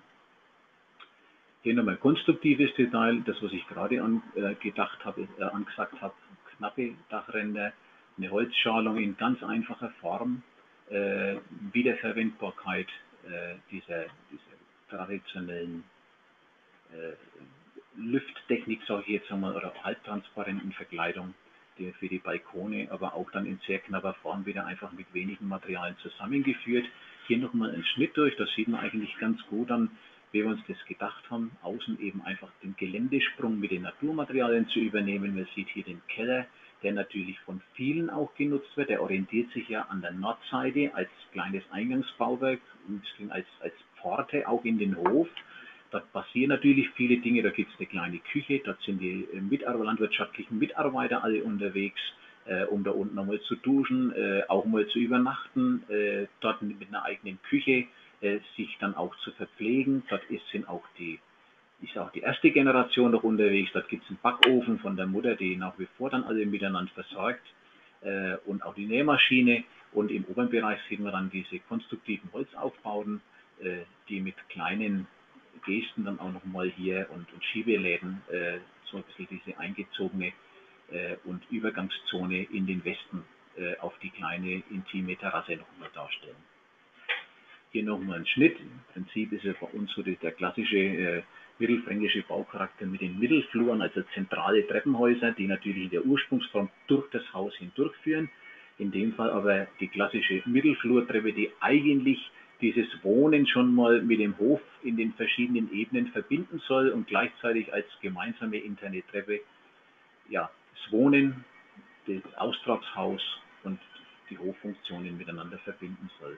Hier nochmal konstruktives Detail, das was ich gerade an, äh, gedacht habe, äh, angesagt habe, knappe Dachränder, eine Holzschalung in ganz einfacher Form, äh, Wiederverwendbarkeit äh, dieser, dieser traditionellen äh, Lüfttechnik, sage ich jetzt einmal, oder halbtransparenten Verkleidung die für die Balkone, aber auch dann in sehr knapper Form wieder einfach mit wenigen Materialien zusammengeführt. Hier nochmal ein Schnitt durch, das sieht man eigentlich ganz gut an, wie wir uns das gedacht haben, außen eben einfach den Geländesprung mit den Naturmaterialien zu übernehmen. Man sieht hier den Keller, der natürlich von vielen auch genutzt wird. Der orientiert sich ja an der Nordseite als kleines Eingangsbauwerk, ein bisschen als, als Pforte auch in den Hof. Dort passieren natürlich viele Dinge, da gibt es eine kleine Küche, dort sind die Mitarbeiter, landwirtschaftlichen Mitarbeiter alle unterwegs, äh, um da unten nochmal zu duschen, äh, auch mal zu übernachten, äh, dort mit einer eigenen Küche äh, sich dann auch zu verpflegen. Dort ist, sind auch die, ist auch die erste Generation noch unterwegs, dort gibt es einen Backofen von der Mutter, die nach wie vor dann alle miteinander versorgt äh, und auch die Nähmaschine. Und im oberen Bereich sehen wir dann diese konstruktiven Holzaufbauten, äh, die mit kleinen Gesten dann auch nochmal hier und, und Schiebeläden äh, so ein bisschen diese eingezogene äh, und Übergangszone in den Westen äh, auf die kleine intime Terrasse nochmal darstellen. Hier nochmal ein Schnitt. Im Prinzip ist es bei uns so der klassische äh, mittelfränkische Baucharakter mit den Mittelfluren, also zentrale Treppenhäuser, die natürlich in der Ursprungsform durch das Haus hindurchführen. In dem Fall aber die klassische Mittelflurtreppe, die eigentlich dieses Wohnen schon mal mit dem Hof in den verschiedenen Ebenen verbinden soll und gleichzeitig als gemeinsame interne Treppe ja, das Wohnen, das Austragshaus und die Hoffunktionen miteinander verbinden soll.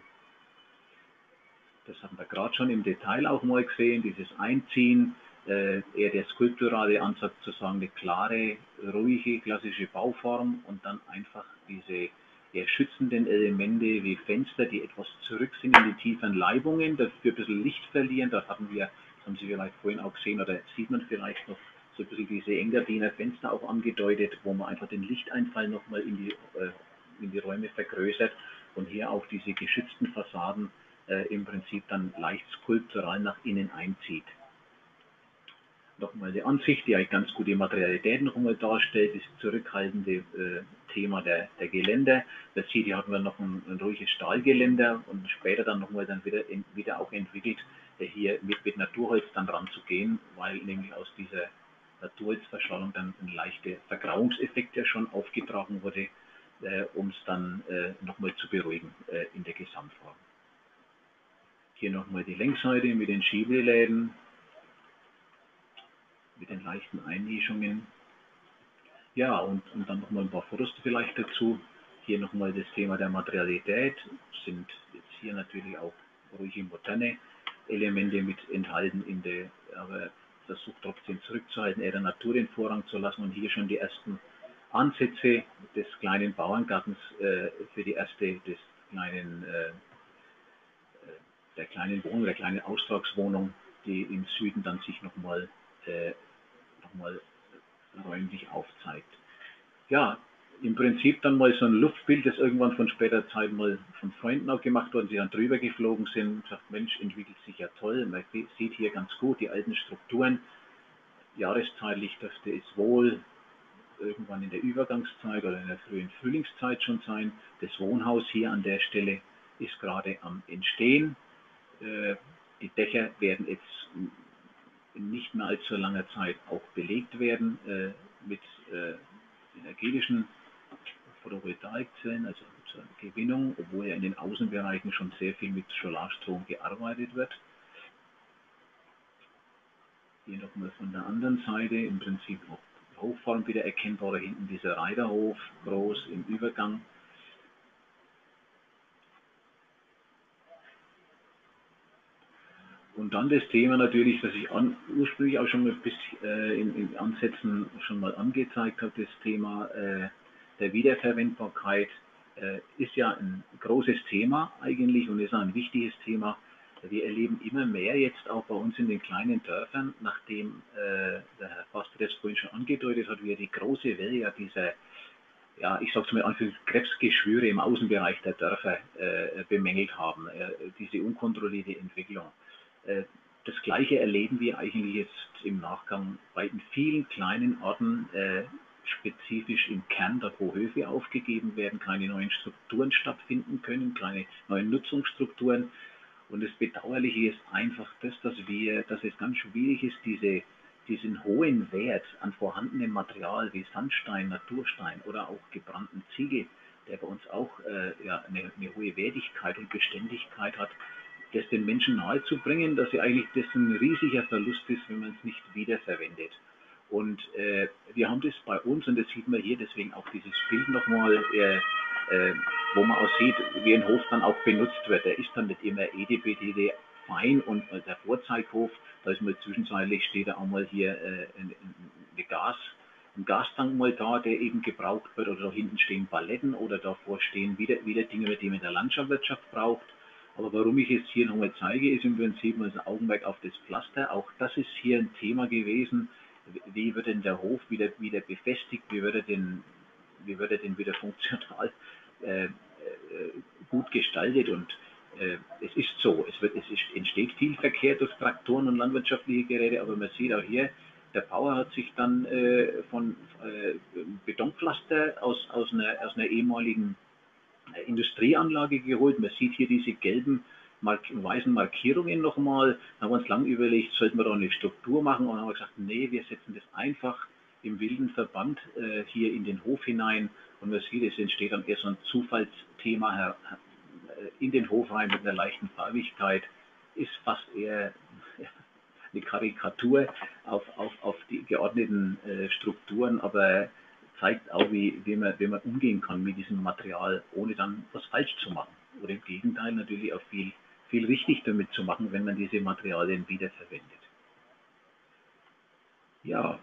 Das haben wir gerade schon im Detail auch mal gesehen, dieses Einziehen, äh, eher der skulpturale Ansatz zu sagen, eine klare, ruhige, klassische Bauform und dann einfach diese eher schützenden Elemente wie Fenster, die etwas zurück sind in die tiefen Leibungen, dafür ein bisschen Licht verlieren. Da hatten wir, das haben Sie vielleicht vorhin auch gesehen, oder sieht man vielleicht noch so ein bisschen diese Engadiner Fenster auch angedeutet, wo man einfach den Lichteinfall nochmal in die, äh, in die Räume vergrößert und hier auch diese geschützten Fassaden äh, im Prinzip dann leicht skulptural nach innen einzieht. Nochmal die Ansicht, die eigentlich ganz gute Materialität noch einmal darstellt, das zurückhaltende äh, Thema der, der Geländer. Das sieht, hier hatten wir noch ein, ein ruhiges Stahlgeländer und später dann nochmal dann wieder, in, wieder auch entwickelt, äh, hier mit, mit Naturholz dann ranzugehen, weil nämlich aus dieser Naturholzverschallung dann ein leichter Vergrauungseffekt ja schon aufgetragen wurde, äh, um es dann äh, nochmal zu beruhigen äh, in der Gesamtform. Hier nochmal die Längsseite mit den Schiebeläden, mit den leichten Einnischungen. Ja, und, und dann nochmal ein paar Fotos vielleicht dazu. Hier nochmal das Thema der Materialität. Sind jetzt hier natürlich auch ruhige moderne Elemente mit enthalten, in der, aber versucht trotzdem zurückzuhalten, eher der Natur den Vorrang zu lassen. Und hier schon die ersten Ansätze des kleinen Bauerngartens äh, für die erste des kleinen, äh, der kleinen Wohnung, der kleinen Austragswohnung, die im Süden dann sich nochmal äh, nochmal räumlich aufzeigt. Ja, im Prinzip dann mal so ein Luftbild, das irgendwann von später Zeit mal von Freunden auch gemacht worden, die dann drüber geflogen sind und sagt, Mensch, entwickelt sich ja toll, man sieht hier ganz gut die alten Strukturen. Jahreszeitlich dürfte es wohl irgendwann in der Übergangszeit oder in der frühen Frühlingszeit schon sein. Das Wohnhaus hier an der Stelle ist gerade am Entstehen. Die Dächer werden jetzt in nicht mehr allzu langer Zeit auch belegt werden äh, mit äh, energetischen Photovoltaikzellen, also zur Gewinnung, obwohl ja in den Außenbereichen schon sehr viel mit Solarstrom gearbeitet wird. Hier nochmal von der anderen Seite im Prinzip auch die Hofform wieder erkennbar, da hinten dieser Reiterhof, groß im Übergang. Und dann das Thema natürlich, das ich an, ursprünglich auch schon ein bisschen äh, in, in Ansätzen schon mal angezeigt habe, das Thema äh, der Wiederverwendbarkeit äh, ist ja ein großes Thema eigentlich und ist ein wichtiges Thema. Wir erleben immer mehr jetzt auch bei uns in den kleinen Dörfern, nachdem äh, der Herr Pastor das vorhin schon angedeutet hat, wie er die große Welle ja dieser, ja, ich sage es mal einfach, Krebsgeschwüre im Außenbereich der Dörfer äh, bemängelt haben, äh, diese unkontrollierte Entwicklung. Äh, das Gleiche erleben wir eigentlich jetzt im Nachgang bei vielen kleinen Orten, äh, spezifisch im Kern, da wo Höfe aufgegeben werden, keine neuen Strukturen stattfinden können, keine neuen Nutzungsstrukturen. Und das Bedauerliche ist einfach das, dass wir, dass es ganz schwierig ist, diese, diesen hohen Wert an vorhandenem Material wie Sandstein, Naturstein oder auch gebrannten Ziegel, der bei uns auch äh, ja, eine, eine hohe Wertigkeit und Beständigkeit hat, das den Menschen nahezubringen, dass ja eigentlich das ein riesiger Verlust ist, wenn man es nicht wiederverwendet. Und äh, wir haben das bei uns, und das sieht man hier, deswegen auch dieses Bild nochmal, äh, äh, wo man auch sieht, wie ein Hof dann auch benutzt wird. Der ist dann nicht immer edipetete fein und äh, der Vorzeighof, da ist mal zwischenzeitlich, steht da auch mal hier äh, ein, eine Gas, ein Gastank mal da, der eben gebraucht wird, oder da hinten stehen Paletten oder davor stehen wieder, wieder Dinge, die man in der Landschaftswirtschaft braucht. Aber warum ich es hier nochmal zeige, ist im Prinzip mal ein Augenmerk auf das Pflaster. Auch das ist hier ein Thema gewesen. Wie wird denn der Hof wieder, wieder befestigt? Wie wird er denn, wie wird er denn wieder funktional äh, äh, gut gestaltet? Und äh, es ist so, es, wird, es ist, entsteht viel Verkehr durch Traktoren und landwirtschaftliche Geräte, aber man sieht auch hier, der Bauer hat sich dann äh, von äh, Betonpflaster aus, aus, einer, aus einer ehemaligen Industrieanlage geholt. Man sieht hier diese gelben, mark weißen Markierungen nochmal. Da haben wir uns lange überlegt, sollten wir da eine Struktur machen, und dann haben wir gesagt, nee, wir setzen das einfach im wilden Verband äh, hier in den Hof hinein, und man sieht, es entsteht dann eher so ein Zufallsthema her, in den Hof rein mit einer leichten Farbigkeit, ist fast eher ja, eine Karikatur auf, auf, auf die geordneten äh, Strukturen, aber zeigt auch, wie, wie, man, wie man umgehen kann mit diesem Material, ohne dann was falsch zu machen. Oder im Gegenteil natürlich auch viel, viel richtig damit zu machen, wenn man diese Materialien wiederverwendet. Ja,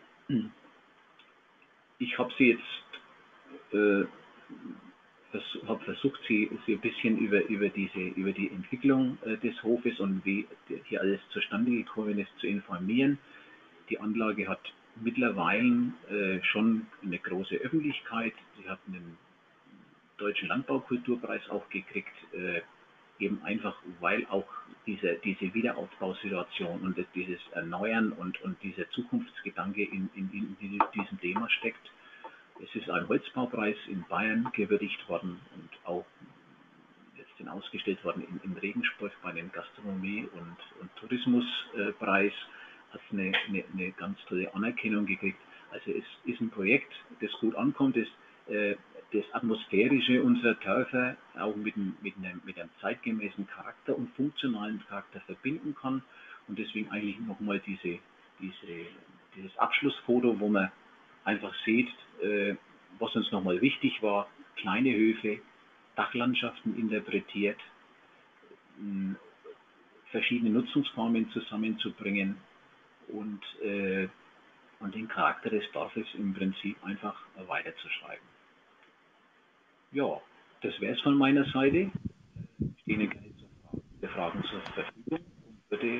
ich habe Sie jetzt äh, vers habe versucht, Sie, Sie ein bisschen über, über, diese, über die Entwicklung äh, des Hofes und wie hier alles zustande gekommen ist, zu informieren. Die Anlage hat mittlerweile äh, schon eine große Öffentlichkeit. Sie hat einen Deutschen Landbaukulturpreis auch gekriegt, äh, eben einfach, weil auch diese, diese Wiederaufbausituation und dieses Erneuern und, und dieser Zukunftsgedanke in, in, in diesem Thema steckt. Es ist ein Holzbaupreis in Bayern gewürdigt worden und auch jetzt ausgestellt worden in, in Regensburg bei dem Gastronomie- und, und Tourismuspreis. Hat eine, eine, eine ganz tolle Anerkennung gekriegt. Also es ist ein Projekt, das gut ankommt, das, äh, das Atmosphärische unserer Dörfer auch mit, mit, einem, mit einem zeitgemäßen Charakter und funktionalen Charakter verbinden kann. Und deswegen eigentlich nochmal diese, diese, dieses Abschlussfoto, wo man einfach sieht, äh, was uns nochmal wichtig war: kleine Höfe, Dachlandschaften interpretiert, mh, verschiedene Nutzungsformen zusammenzubringen und, äh, und den Charakter des Dorfes im Prinzip einfach weiterzuschreiben. Ja, das wäre es von meiner Seite. Ich stehe Ihnen gerne zu Fragen zur Verfügung und würde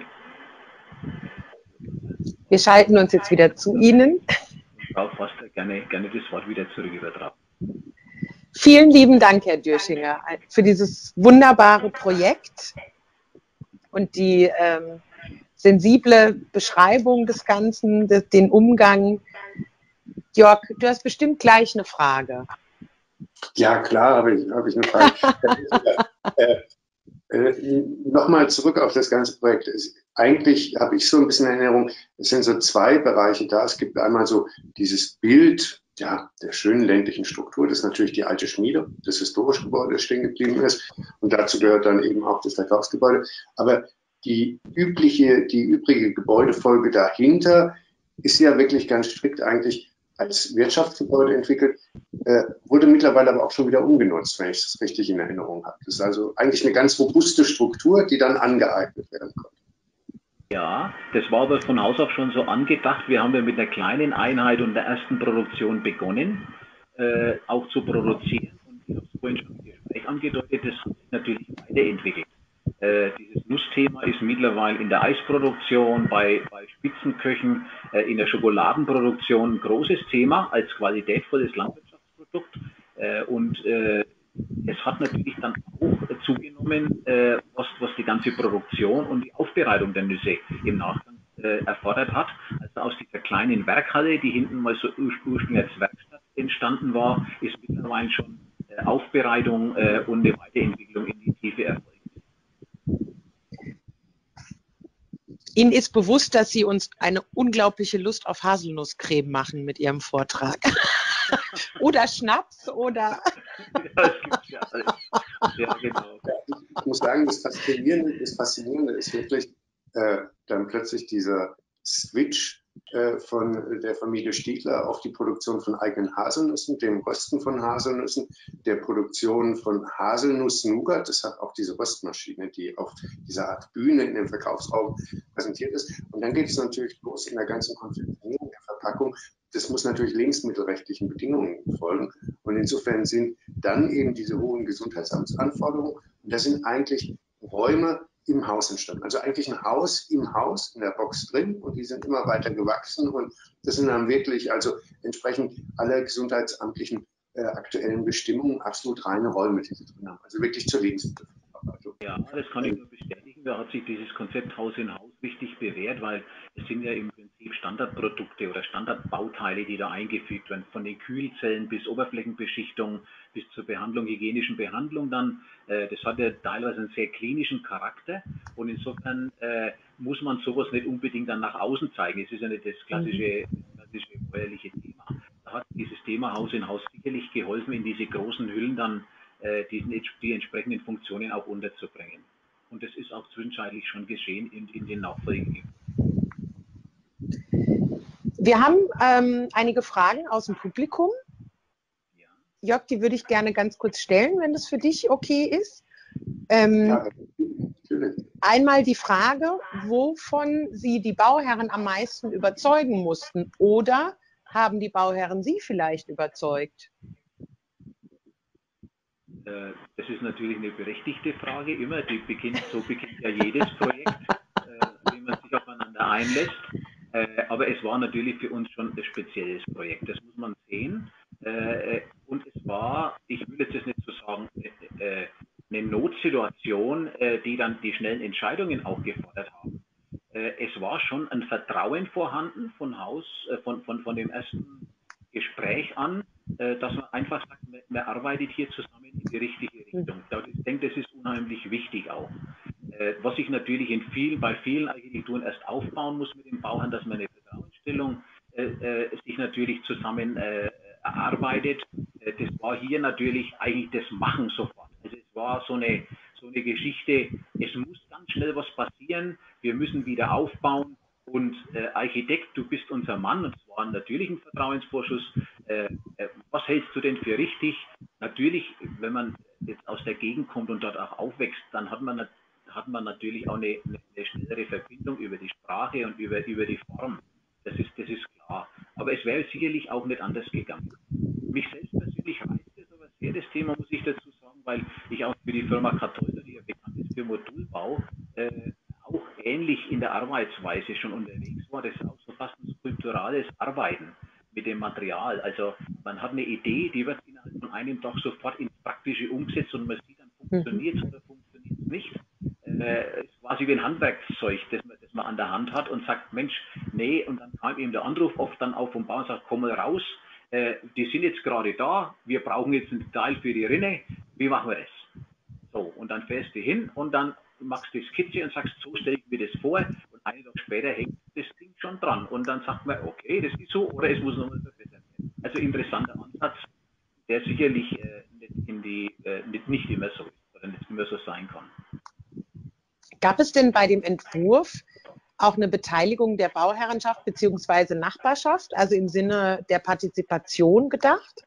Wir schalten uns jetzt wieder zu Ihnen. Frau Foster gerne, gerne das Wort wieder zurück übertragen. Vielen lieben Dank, Herr Dürschinger, für dieses wunderbare Projekt und die ähm, sensible Beschreibung des Ganzen, des, den Umgang. Jörg, du hast bestimmt gleich eine Frage. Ja, klar habe ich, habe ich eine Frage. äh, äh, Nochmal zurück auf das ganze Projekt. Es, eigentlich habe ich so ein bisschen Erinnerung, es sind so zwei Bereiche da. Es gibt einmal so dieses Bild, ja, der schönen ländlichen Struktur. Das ist natürlich die alte Schmiede, das historische Gebäude, das stehen geblieben ist. Und dazu gehört dann eben auch das Verkaufsgebäude. Aber die übliche, die übrige Gebäudefolge dahinter ist ja wirklich ganz strikt eigentlich als Wirtschaftsgebäude entwickelt, äh, wurde mittlerweile aber auch schon wieder umgenutzt, wenn ich das richtig in Erinnerung habe. Das ist also eigentlich eine ganz robuste Struktur, die dann angeeignet werden konnte. Ja, das war aber von Haus aus schon so angedacht. Wir haben ja mit einer kleinen Einheit und der ersten Produktion begonnen, äh, auch zu produzieren. Und ich habe es vorhin schon im Gespräch angedeutet, das hat sich natürlich weiterentwickelt. Äh, dieses Nussthema ist mittlerweile in der Eisproduktion, bei, bei Spitzenköchen, äh, in der Schokoladenproduktion ein großes Thema als qualitätvolles Landwirtschaftsprodukt. Äh, und äh, es hat natürlich dann auch zugenommen, äh, was, was die ganze Produktion und die Aufbereitung der Nüsse im Nachgang äh, erfordert hat. Also aus dieser kleinen Werkhalle, die hinten mal so ur ursprünglich als Werkstatt entstanden war, ist mittlerweile schon äh, Aufbereitung äh, und eine Weiterentwicklung in die Tiefe erfolgt. Ihnen ist bewusst, dass Sie uns eine unglaubliche Lust auf Haselnusscreme machen mit Ihrem Vortrag. Oder Schnaps oder... Ja, das gibt's ja alles. Ja, genau. Ich muss sagen, das Faszinierende, das Faszinierende ist wirklich äh, dann plötzlich dieser Switch äh, von der Familie Stiegler auf die Produktion von eigenen Haselnüssen, dem Rösten von Haselnüssen, der Produktion von Haselnuss-Nougat. Das hat auch diese Röstmaschine, die auf dieser Art Bühne in dem Verkaufsraum präsentiert ist. Und dann geht es natürlich los in der ganzen Konfektionierung der Verpackung. Das muss natürlich lebensmittelrechtlichen Bedingungen folgen. Und insofern sind dann eben diese hohen Gesundheitsamtsanforderungen. Und das sind eigentlich Räume im Haus entstanden. Also eigentlich ein Haus im Haus, in der Box drin. Und die sind immer weiter gewachsen. Und das sind dann wirklich also entsprechend aller gesundheitsamtlichen äh, aktuellen Bestimmungen absolut reine Räume, die sie drin haben. Also wirklich zur Lebensmittelverarbeitung. Ja, das kann ich nur bestätigen. Da hat sich dieses Konzept Haus in Haus richtig bewährt, weil es sind ja im Prinzip Standardprodukte oder Standardbauteile, die da eingefügt werden, von den Kühlzellen bis Oberflächenbeschichtung bis zur Behandlung, hygienischen Behandlung dann. Äh, das hat ja teilweise einen sehr klinischen Charakter und insofern äh, muss man sowas nicht unbedingt dann nach außen zeigen. Es ist ja nicht das klassische, das klassische bäuerliche Thema. Da hat dieses Thema Haus in Haus sicherlich geholfen, in diese großen Hüllen dann Die, die entsprechenden Funktionen auch unterzubringen. Und das ist auch zwischenzeitlich schon geschehen in, in den nachfolgenden. Wir haben ähm, einige Fragen aus dem Publikum. Ja. Jörg, die würde ich gerne ganz kurz stellen, wenn das für dich okay ist. Ähm, Ja, natürlich. Einmal die Frage, wovon Sie die Bauherren am meisten überzeugen mussten, oder haben die Bauherren Sie vielleicht überzeugt? Das ist natürlich eine berechtigte Frage, immer. Die beginnt, so beginnt ja jedes Projekt, wie man sich aufeinander einlässt. Aber es war natürlich für uns schon ein spezielles Projekt, das muss man sehen. Und es war, ich will jetzt nicht so sagen, eine Notsituation, die dann die schnellen Entscheidungen auch gefordert haben. Es war schon ein Vertrauen vorhanden von Haus, von, von, von dem ersten Gespräch an, dass man einfach sagt, man arbeitet hier zusammen in die richtige Richtung. Ich denke, das ist unheimlich wichtig auch. Was ich natürlich in vielen, bei vielen Architekturen erst aufbauen muss mit den Bauherren, dass man eine Vertrauensstellung äh, sich natürlich zusammen äh, erarbeitet. Das war hier natürlich eigentlich das Machen sofort. Also es war so eine, so eine Geschichte, es muss ganz schnell was passieren, wir müssen wieder aufbauen. Und äh, Architekt, du bist unser Mann, und es war natürlich ein Vertrauensvorschuss. Äh, äh, was hältst du denn für richtig? Natürlich, wenn man jetzt aus der Gegend kommt und dort auch aufwächst, dann hat man, hat man natürlich auch eine, eine schnellere Verbindung über die Sprache und über, über die Form. Das ist, das ist klar. Aber es wäre sicherlich auch nicht anders gegangen. Mich selbst persönlich reizt es aber sehr, das Thema, muss ich dazu sagen, weil ich auch für die Firma Katolder, die ja bekannt ist für Modulbau, äh, auch ähnlich in der Arbeitsweise schon unterwegs war. Das ist auch so fast ein skulpturales Arbeiten mit dem Material. Also man hat eine Idee, die wird innerhalb von einem Tag sofort ins Praktische umgesetzt und man sieht dann, funktioniert es oder funktioniert es nicht. Äh, es ist quasi wie ein Handwerkszeug, das man, das man an der Hand hat und sagt, Mensch, nee, und dann kam eben der Anruf oft dann auch vom Bau und sagt, komm mal raus, äh, die sind jetzt gerade da, wir brauchen jetzt ein Teil für die Rinne, wie machen wir das? So, und dann fährst du hin und dann machst du die Skizze und sagst, so stelle ich mir das vor, und einen Tag später hängt das Ding schon dran und dann sagt man, okay, das ist so, oder es muss nochmal verbessert werden. Also interessanter Ansatz, der sicherlich äh, nicht, in die, äh, nicht, nicht immer so ist oder nicht immer so sein kann. Gab es denn bei dem Entwurf auch eine Beteiligung der Bauherrenschaft bzw. Nachbarschaft, also im Sinne der Partizipation gedacht?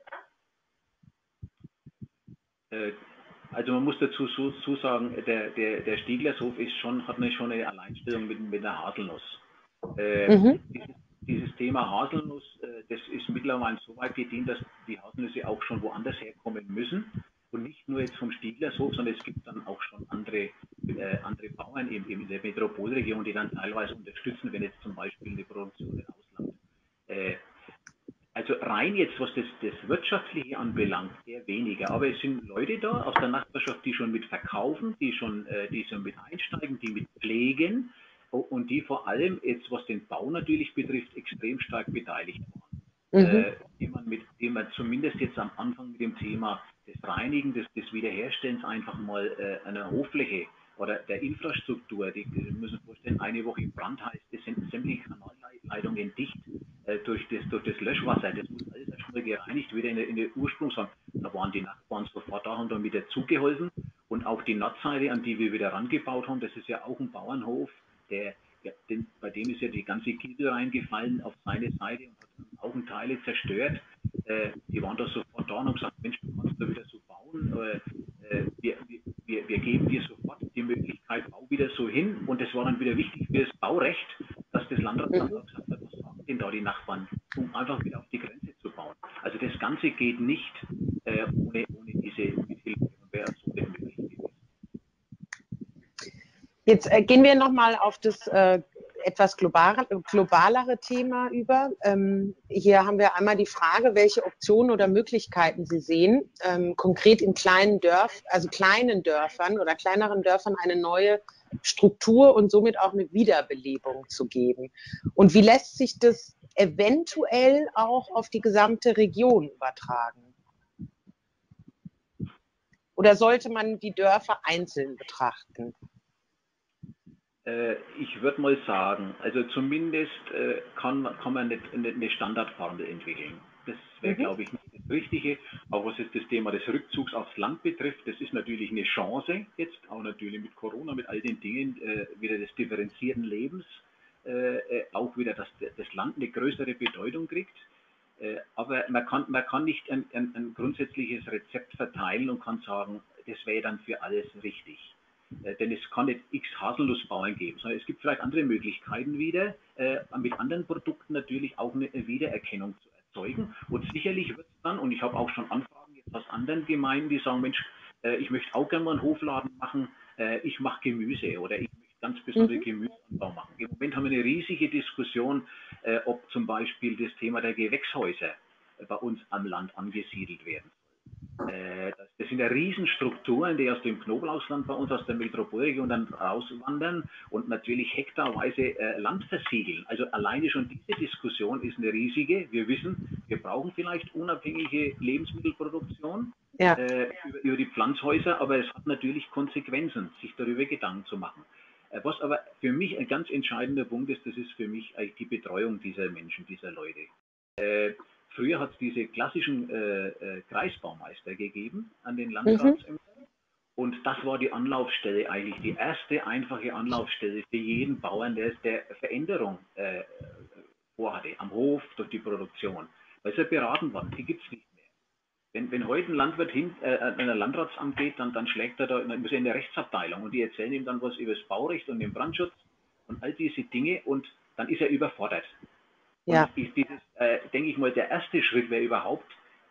Äh, Also man muss dazu so, so sagen, der, der, der Stieglershof ist schon, hat eine, schon eine Alleinstellung mit, mit der Haselnuss. Äh, Mhm. dieses, dieses Thema Haselnuss, äh, das ist mittlerweile so weit gedient, dass die Haselnüsse auch schon woanders herkommen müssen. Und nicht nur jetzt vom Stieglershof, sondern es gibt dann auch schon andere, äh, andere Bauern in, in der Metropolregion, die dann teilweise unterstützen, wenn jetzt zum Beispiel eine Produktion im Ausland. Äh, also rein jetzt, was das, das Wirtschaftliche anbelangt, eher weniger. Aber es sind Leute da aus der Nachbarschaft, die schon mit verkaufen, die schon, äh, die schon mit einsteigen, die mit pflegen und die vor allem jetzt, was den Bau natürlich betrifft, extrem stark beteiligt waren. Mhm. Äh, die man mit, die man zumindest jetzt am Anfang mit dem Thema des Reinigen, des, des Wiederherstellens einfach mal äh, einer Hochfläche oder der Infrastruktur, die, die müssen sich vorstellen, eine Woche Brand heißt, das sind sämtliche Kanalleitungen dicht äh, durch, das, durch das Löschwasser, das muss alles erstmal gereinigt, wieder in der, in der Ursprungsform. Da waren die Nachbarn sofort da, haben dann wieder zugeholfen und auch die Nordseite, an die wir wieder rangebaut haben, das ist ja auch ein Bauernhof, der, ja, den, bei dem ist ja die ganze Kiesel reingefallen auf seine Seite und hat Augenteile zerstört. Äh, die waren da sofort da und haben gesagt, Mensch, du kannst da wieder so bauen. Äh, wir, wir, wir geben dir sofort die Möglichkeit, bau wieder so hin. Und das war dann wieder wichtig für das Baurecht, dass das Landratsamt mhm. auch gesagt hat, was sagen denn da die Nachbarn, um einfach wieder auf die Grenze zu bauen. Also das Ganze geht nicht äh, ohne, ohne diese Mithilfe und wäre so nicht möglich gewesen. Jetzt äh, gehen wir nochmal auf das äh, etwas global, globalere Thema über. Ähm, hier haben wir einmal die Frage, welche Optionen oder Möglichkeiten Sie sehen, ähm, konkret in kleinen Dörfern, also kleinen Dörfern oder kleineren Dörfern eine neue Struktur und somit auch eine Wiederbelebung zu geben. Und wie lässt sich das eventuell auch auf die gesamte Region übertragen? Oder sollte man die Dörfer einzeln betrachten? Ich würde mal sagen, also zumindest äh, kann, kann man nicht eine, eine Standardformel entwickeln. Das wäre, mhm. glaube ich, nicht das Richtige. Auch was jetzt das Thema des Rückzugs aufs Land betrifft, das ist natürlich eine Chance jetzt, auch natürlich mit Corona, mit all den Dingen, äh, wieder des differenzierten Lebens, äh, auch wieder, dass das Land eine größere Bedeutung kriegt. Äh, aber man kann, man kann nicht ein, ein, ein grundsätzliches Rezept verteilen und kann sagen, das wäre dann für alles richtig. Denn es kann nicht x Haselnussbauern geben, sondern es gibt vielleicht andere Möglichkeiten wieder, äh, mit anderen Produkten natürlich auch eine Wiedererkennung zu erzeugen. Und sicherlich wird es dann, und ich habe auch schon Anfragen jetzt aus anderen Gemeinden, die sagen, Mensch, äh, ich möchte auch gerne mal einen Hofladen machen, äh, ich mache Gemüse oder ich möchte ganz besondere mhm. Gemüseanbau machen. Im Moment haben wir eine riesige Diskussion, äh, ob zum Beispiel das Thema der Gewächshäuser äh, bei uns am Land angesiedelt werden. Das sind ja Riesenstrukturen, die aus dem Knoblauchsland bei uns, aus der Metropolregion dann rauswandern und natürlich hektarweise äh, Land versiegeln. Also alleine schon diese Diskussion ist eine riesige. Wir wissen, wir brauchen vielleicht unabhängige Lebensmittelproduktion ja. äh, über, über die Pflanzhäuser, aber es hat natürlich Konsequenzen, sich darüber Gedanken zu machen. Äh, was aber für mich ein ganz entscheidender Punkt ist, das ist für mich eigentlich die Betreuung dieser Menschen, dieser Leute. Äh, Früher hat es diese klassischen äh, äh, Kreisbaumeister gegeben an den Landratsämtern mhm. und das war die Anlaufstelle, eigentlich die erste einfache Anlaufstelle für jeden Bauern, der, der Veränderung äh, vorhatte, am Hof, durch die Produktion, weil sie beraten waren, die gibt es nicht mehr. Wenn, wenn heute ein Landwirt hin, äh, an ein Landratsamt geht, dann, dann schlägt er da, dann ist er in der Rechtsabteilung und die erzählen ihm dann was über das Baurecht und den Brandschutz und all diese Dinge und dann ist er überfordert. Ja. Und ist dieses, äh, denke ich mal, der erste Schritt wäre überhaupt,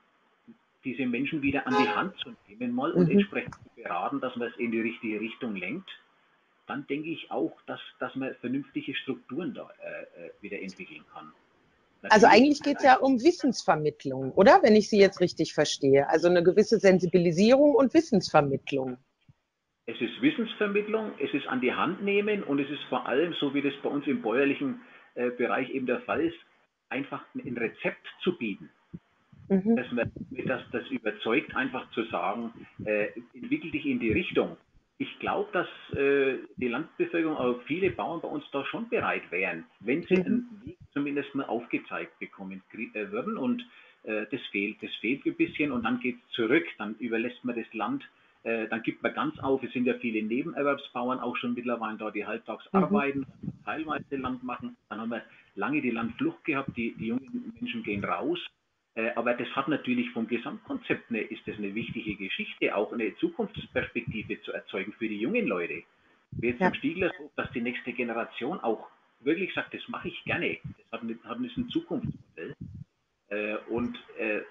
diese Menschen wieder an die Hand zu nehmen mal und mhm. entsprechend zu beraten, dass man es in die richtige Richtung lenkt. Dann denke ich auch, dass, dass man vernünftige Strukturen da äh, wieder entwickeln kann. Natürlich, also eigentlich geht es ja um Wissensvermittlung, oder? Wenn ich Sie jetzt richtig verstehe. Also eine gewisse Sensibilisierung und Wissensvermittlung. Es ist Wissensvermittlung, es ist an die Hand nehmen und es ist vor allem, so wie das bei uns im bäuerlichen äh, Bereich eben der Fall ist, einfach ein Rezept zu bieten. Mhm. Dass man das, das überzeugt, einfach zu sagen, äh, entwickel dich in die Richtung. Ich glaube, dass äh, die Landbevölkerung, auch viele Bauern bei uns da schon bereit wären, wenn sie mhm. einen Weg zumindest mal aufgezeigt bekommen äh, würden. Und äh, das fehlt, das fehlt ein bisschen und dann geht es zurück, dann überlässt man das Land. Dann gibt man ganz auf, es sind ja viele Nebenerwerbsbauern auch schon mittlerweile da, die halbtags mhm. arbeiten, teilweise Land machen. Dann haben wir lange die Landflucht gehabt, die, die jungen Menschen gehen raus. Aber das hat natürlich vom Gesamtkonzept, eine, ist das eine wichtige Geschichte, auch eine Zukunftsperspektive zu erzeugen für die jungen Leute. Wie jetzt ja. am Stieglershof, dass die nächste Generation auch wirklich sagt, das mache ich gerne. Das hat, eine, hat ein Zukunftsmodell. Und äh, da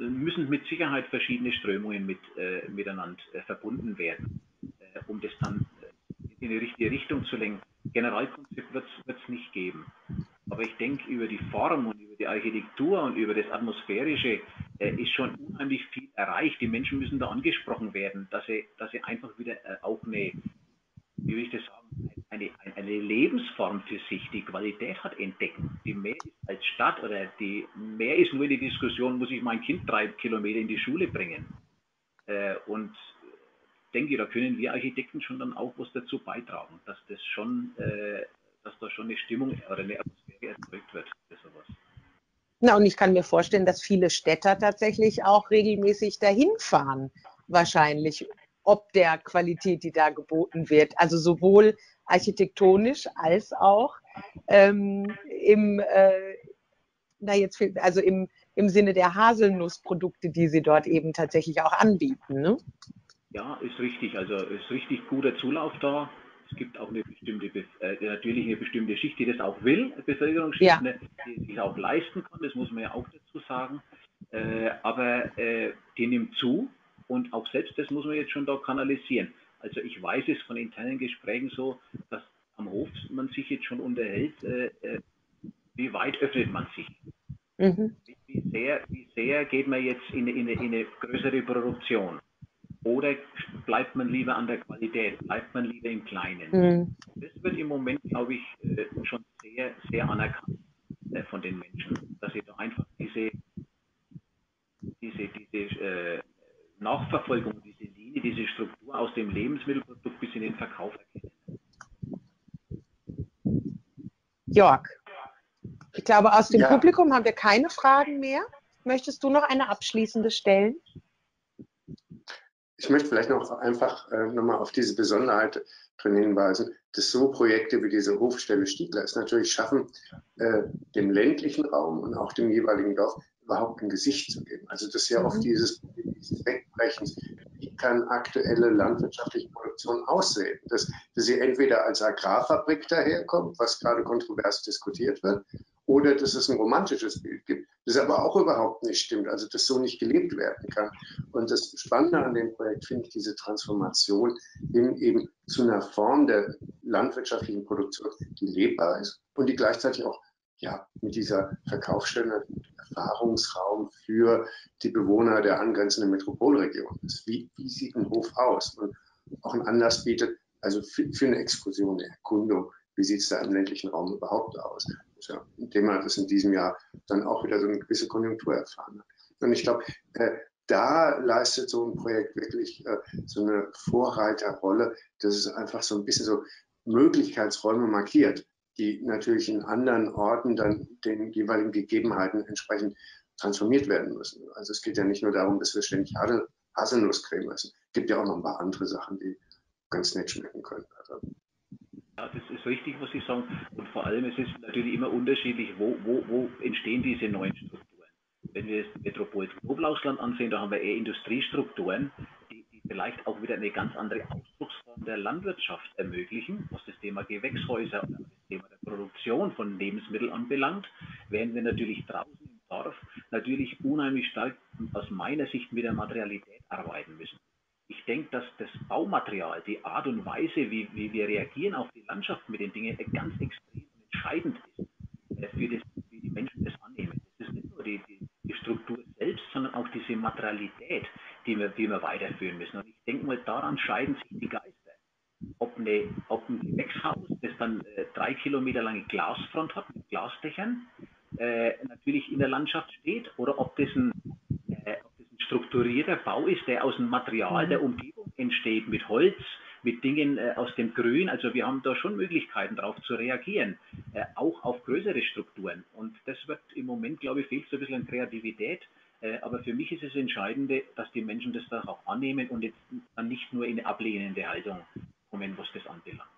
müssen mit Sicherheit verschiedene Strömungen mit, äh, miteinander äh, verbunden werden, äh, um das dann in die richtige Richtung zu lenken. Generalkonzept wird es nicht geben. Aber ich denke, über die Form und über die Architektur und über das Atmosphärische äh, ist schon unheimlich viel erreicht. Die Menschen müssen da angesprochen werden, dass sie, dass sie einfach wieder äh, auch eine, wie will ich das sagen, eine, eine Lebensform für sich, die Qualität hat, entdecken. Die mehr ist als Stadt oder die mehr ist nur die Diskussion, muss ich mein Kind drei Kilometer in die Schule bringen. Äh, und denke, da können wir Architekten schon dann auch was dazu beitragen, dass das schon, äh, dass da schon eine Stimmung oder eine Atmosphäre erzeugt wird für sowas. Na, und ich kann mir vorstellen, dass viele Städter tatsächlich auch regelmäßig dahin fahren, wahrscheinlich, ob der Qualität, die da geboten wird. Also sowohl architektonisch als auch ähm, im, äh, na jetzt, also im, im Sinne der Haselnussprodukte, die sie dort eben tatsächlich auch anbieten, ne? Ja, ist richtig. Also ist richtig guter Zulauf da. Es gibt auch eine bestimmte, äh, natürlich eine bestimmte Schicht, die das auch will, eine Bevölkerungsschicht, Ja. ne, die sich auch leisten kann, das muss man ja auch dazu sagen. Äh, aber äh, die nimmt zu und auch selbst das muss man jetzt schon da kanalisieren. Also ich weiß es von internen Gesprächen so, dass am Hof man sich jetzt schon unterhält, äh, äh, wie weit öffnet man sich? Mhm. Wie, wie, sehr, wie sehr geht man jetzt in, in, in eine größere Produktion? Oder bleibt man lieber an der Qualität, bleibt man lieber im Kleinen? Mhm. Das wird im Moment, glaube ich, schon sehr, sehr anerkannt von den Menschen, dass sie da einfach diese, diese, diese äh, Nachverfolgung, diese Linie, diese Struktur aus dem Lebensmittelprodukt bis in den Verkauf erkennen. Jörg, ich glaube, aus dem Ja. Publikum haben wir keine Fragen mehr. Möchtest du noch eine abschließende stellen? Ich möchte vielleicht noch einfach äh, nochmal auf diese Besonderheit drin hinweisen, dass so Projekte wie diese Hofstelle Stiegler es natürlich schaffen, äh, dem ländlichen Raum und auch dem jeweiligen Dorf überhaupt ein Gesicht zu geben. Also das ist ja oft dieses, dieses Wegbrechens. Wie kann aktuelle landwirtschaftliche Produktion aussehen? Dass, dass sie entweder als Agrarfabrik daherkommt, was gerade kontrovers diskutiert wird, oder dass es ein romantisches Bild gibt, das aber auch überhaupt nicht stimmt, also das so nicht gelebt werden kann. Und das Spannende an dem Projekt finde ich diese Transformation hin eben zu einer Form der landwirtschaftlichen Produktion, die lebbar ist und die gleichzeitig auch ja, mit dieser Verkaufsstelle Erfahrungsraum für die Bewohner der angrenzenden Metropolregion ist. Wie, wie sieht ein Hof aus? Und auch einen Anlass bietet, also für, für eine Exkursion, eine Erkundung, wie sieht es da im ländlichen Raum überhaupt aus? Das ist ja ein Thema, das in diesem Jahr dann auch wieder so eine gewisse Konjunktur erfahren hat. Und ich glaube, äh, da leistet so ein Projekt wirklich äh, so eine Vorreiterrolle, dass es einfach so ein bisschen so Möglichkeitsräume markiert, die natürlich in anderen Orten dann den jeweiligen Gegebenheiten entsprechend transformiert werden müssen. Also es geht ja nicht nur darum, dass wir ständig Haselnusscreme essen. Es gibt ja auch noch ein paar andere Sachen, die ganz nett schmecken können. Also ja, das ist richtig, was Sie sagen. Und vor allem, es ist natürlich immer unterschiedlich, wo, wo, wo entstehen diese neuen Strukturen. Wenn wir das Metropol Knoblauchsland ansehen, da haben wir eher Industriestrukturen, die, die vielleicht auch wieder eine ganz andere Ausdrucksform der Landwirtschaft ermöglichen, was das Thema Gewächshäuser oder das Thema der Produktion von Lebensmitteln anbelangt, während wir natürlich draußen im Dorf natürlich unheimlich stark aus meiner Sicht mit der Materialität arbeiten müssen. Ich denke, dass das Baumaterial, die Art und Weise, wie, wie wir reagieren auf die Landschaft mit den Dingen, ganz extrem entscheidend ist, für das, wie die Menschen das annehmen. Das ist nicht nur die, die, die Struktur selbst, sondern auch diese Materialität, die wir, die wir weiterführen müssen. Und ich denke mal, daran scheiden sich die Geister. Ob, eine, ob ein Gewächshaus, das dann äh, drei Kilometer lange Glasfront hat, mit Glasdächern, äh, natürlich in der Landschaft steht, oder ob das ein Äh, ob das ein strukturierter Bau ist, der aus dem Material der Umgebung entsteht, mit Holz, mit Dingen äh, aus dem Grün. Also wir haben da schon Möglichkeiten darauf zu reagieren, äh, auch auf größere Strukturen. Und das wird im Moment, glaube ich, fehlt so ein bisschen an Kreativität. Äh, aber für mich ist es Entscheidende, dass die Menschen das dann auch annehmen und jetzt dann nicht nur in eine ablehnende Haltung kommen, was das anbelangt.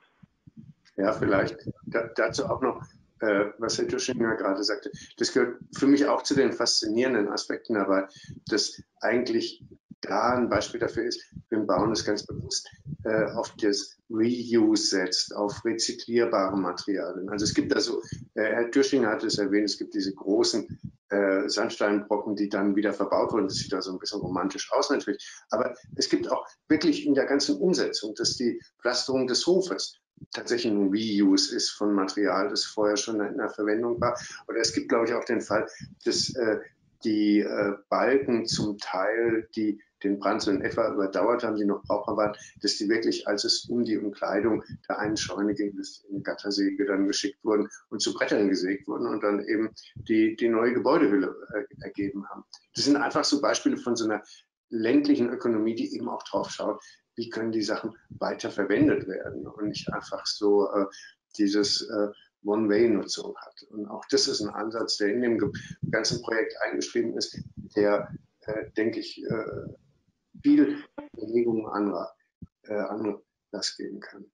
Ja, vielleicht da, dazu auch noch, äh, was Herr Duschinger gerade sagte. Das gehört für mich auch zu den faszinierenden Aspekten dabei, dass eigentlich da ein Beispiel dafür ist, wir bauen es ganz bewusst äh, auf das Reuse setzt, auf rezyklierbare Materialien. Also es gibt also, äh, Herr Duschinger hat es erwähnt, es gibt diese großen äh, Sandsteinbrocken, die dann wieder verbaut wurden. Das sieht da so ein bisschen romantisch aus natürlich. Aber es gibt auch wirklich in der ganzen Umsetzung, dass die Pflasterung des Hofes tatsächlich ein Reuse ist von Material, das vorher schon in der Verwendung war. Oder es gibt, glaube ich, auch den Fall, dass äh, die äh, Balken zum Teil, die den Brand so in etwa überdauert haben, die noch brauchbar waren, dass die wirklich, als es um die Umkleidung der einen Scheune ging, dass in Gattersäge dann geschickt wurden und zu Brettern gesägt wurden und dann eben die, die neue Gebäudehülle äh, ergeben haben. Das sind einfach so Beispiele von so einer ländlichen Ökonomie, die eben auch drauf schaut, wie können die Sachen weiter verwendet werden und nicht einfach so äh, dieses äh, One-Way-Nutzung hat. Und auch das ist ein Ansatz, der in dem ganzen Projekt eingeschrieben ist, der, äh, denke ich, äh, viel Bewegung anderer, äh, Anlass geben kann.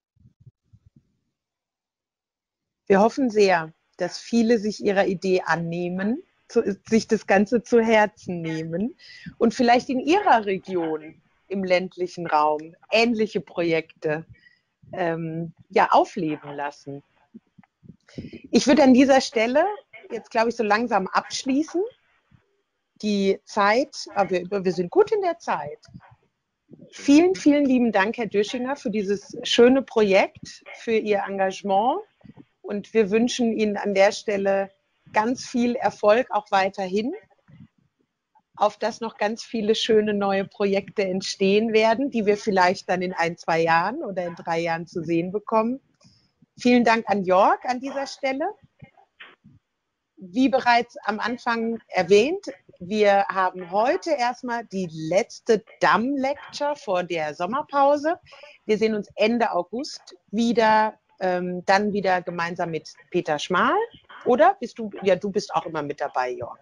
Wir hoffen sehr, dass viele sich ihrer Idee annehmen, zu, sich das Ganze zu Herzen nehmen und vielleicht in ihrer Region im ländlichen Raum ähnliche Projekte ähm, ja, aufleben lassen. Ich würde an dieser Stelle jetzt, glaube ich, so langsam abschließen. Die Zeit, aber wir, wir sind gut in der Zeit. Vielen, vielen lieben Dank, Herr Döschinger, für dieses schöne Projekt, für Ihr Engagement. Und wir wünschen Ihnen an der Stelle ganz viel Erfolg auch weiterhin, auf dass noch ganz viele schöne neue Projekte entstehen werden, die wir vielleicht dann in ein, zwei Jahren oder in drei Jahren zu sehen bekommen. Vielen Dank an Jörg an dieser Stelle. Wie bereits am Anfang erwähnt, wir haben heute erstmal die letzte Damm-Lecture vor der Sommerpause. Wir sehen uns Ende August wieder, ähm, dann wieder gemeinsam mit Peter Schmal. Oder bist du, ja, du bist auch immer mit dabei, Jörg.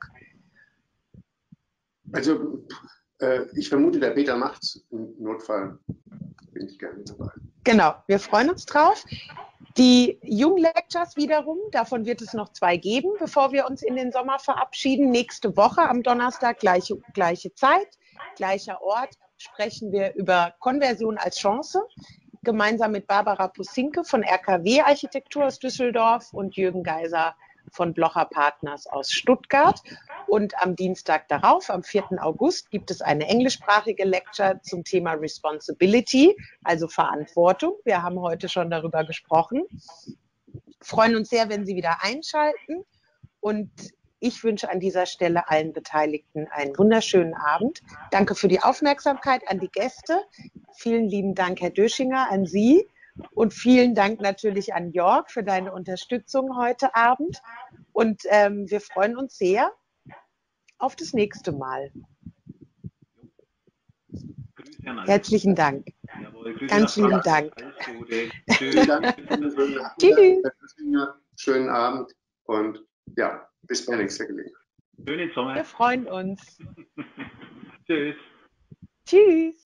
Also äh, ich vermute, der Peter macht's. Im Notfall bin ich gerne dabei. Genau, wir freuen uns drauf. Die Jung Lectures wiederum, davon wird es noch zwei geben, bevor wir uns in den Sommer verabschieden. Nächste Woche am Donnerstag, gleiche, gleiche Zeit, gleicher Ort, sprechen wir über Konversion als Chance, gemeinsam mit Barbara Pusinke von R K W Architektur aus Düsseldorf und Jürgen Geiser von Blocher Partners aus Stuttgart. Und am Dienstag darauf, am vierten August, gibt es eine englischsprachige Lecture zum Thema Responsibility, also Verantwortung. Wir haben heute schon darüber gesprochen. Freuen uns sehr, wenn Sie wieder einschalten. Und ich wünsche an dieser Stelle allen Beteiligten einen wunderschönen Abend. Danke für die Aufmerksamkeit an die Gäste. Vielen lieben Dank, Herr Döschinger, an Sie. Und vielen Dank natürlich an Jörg für deine Unterstützung heute Abend. Und ähm, wir freuen uns sehr auf das nächste Mal. Herzlichen Dank. Jawohl, Ganz lieben Dank. Vielen Dank. Tschüss. Schönen Abend und ja, bis bei nächster Gelegenheit. Schönen Sommer. Wir freuen uns. Tschüss. Tschüss.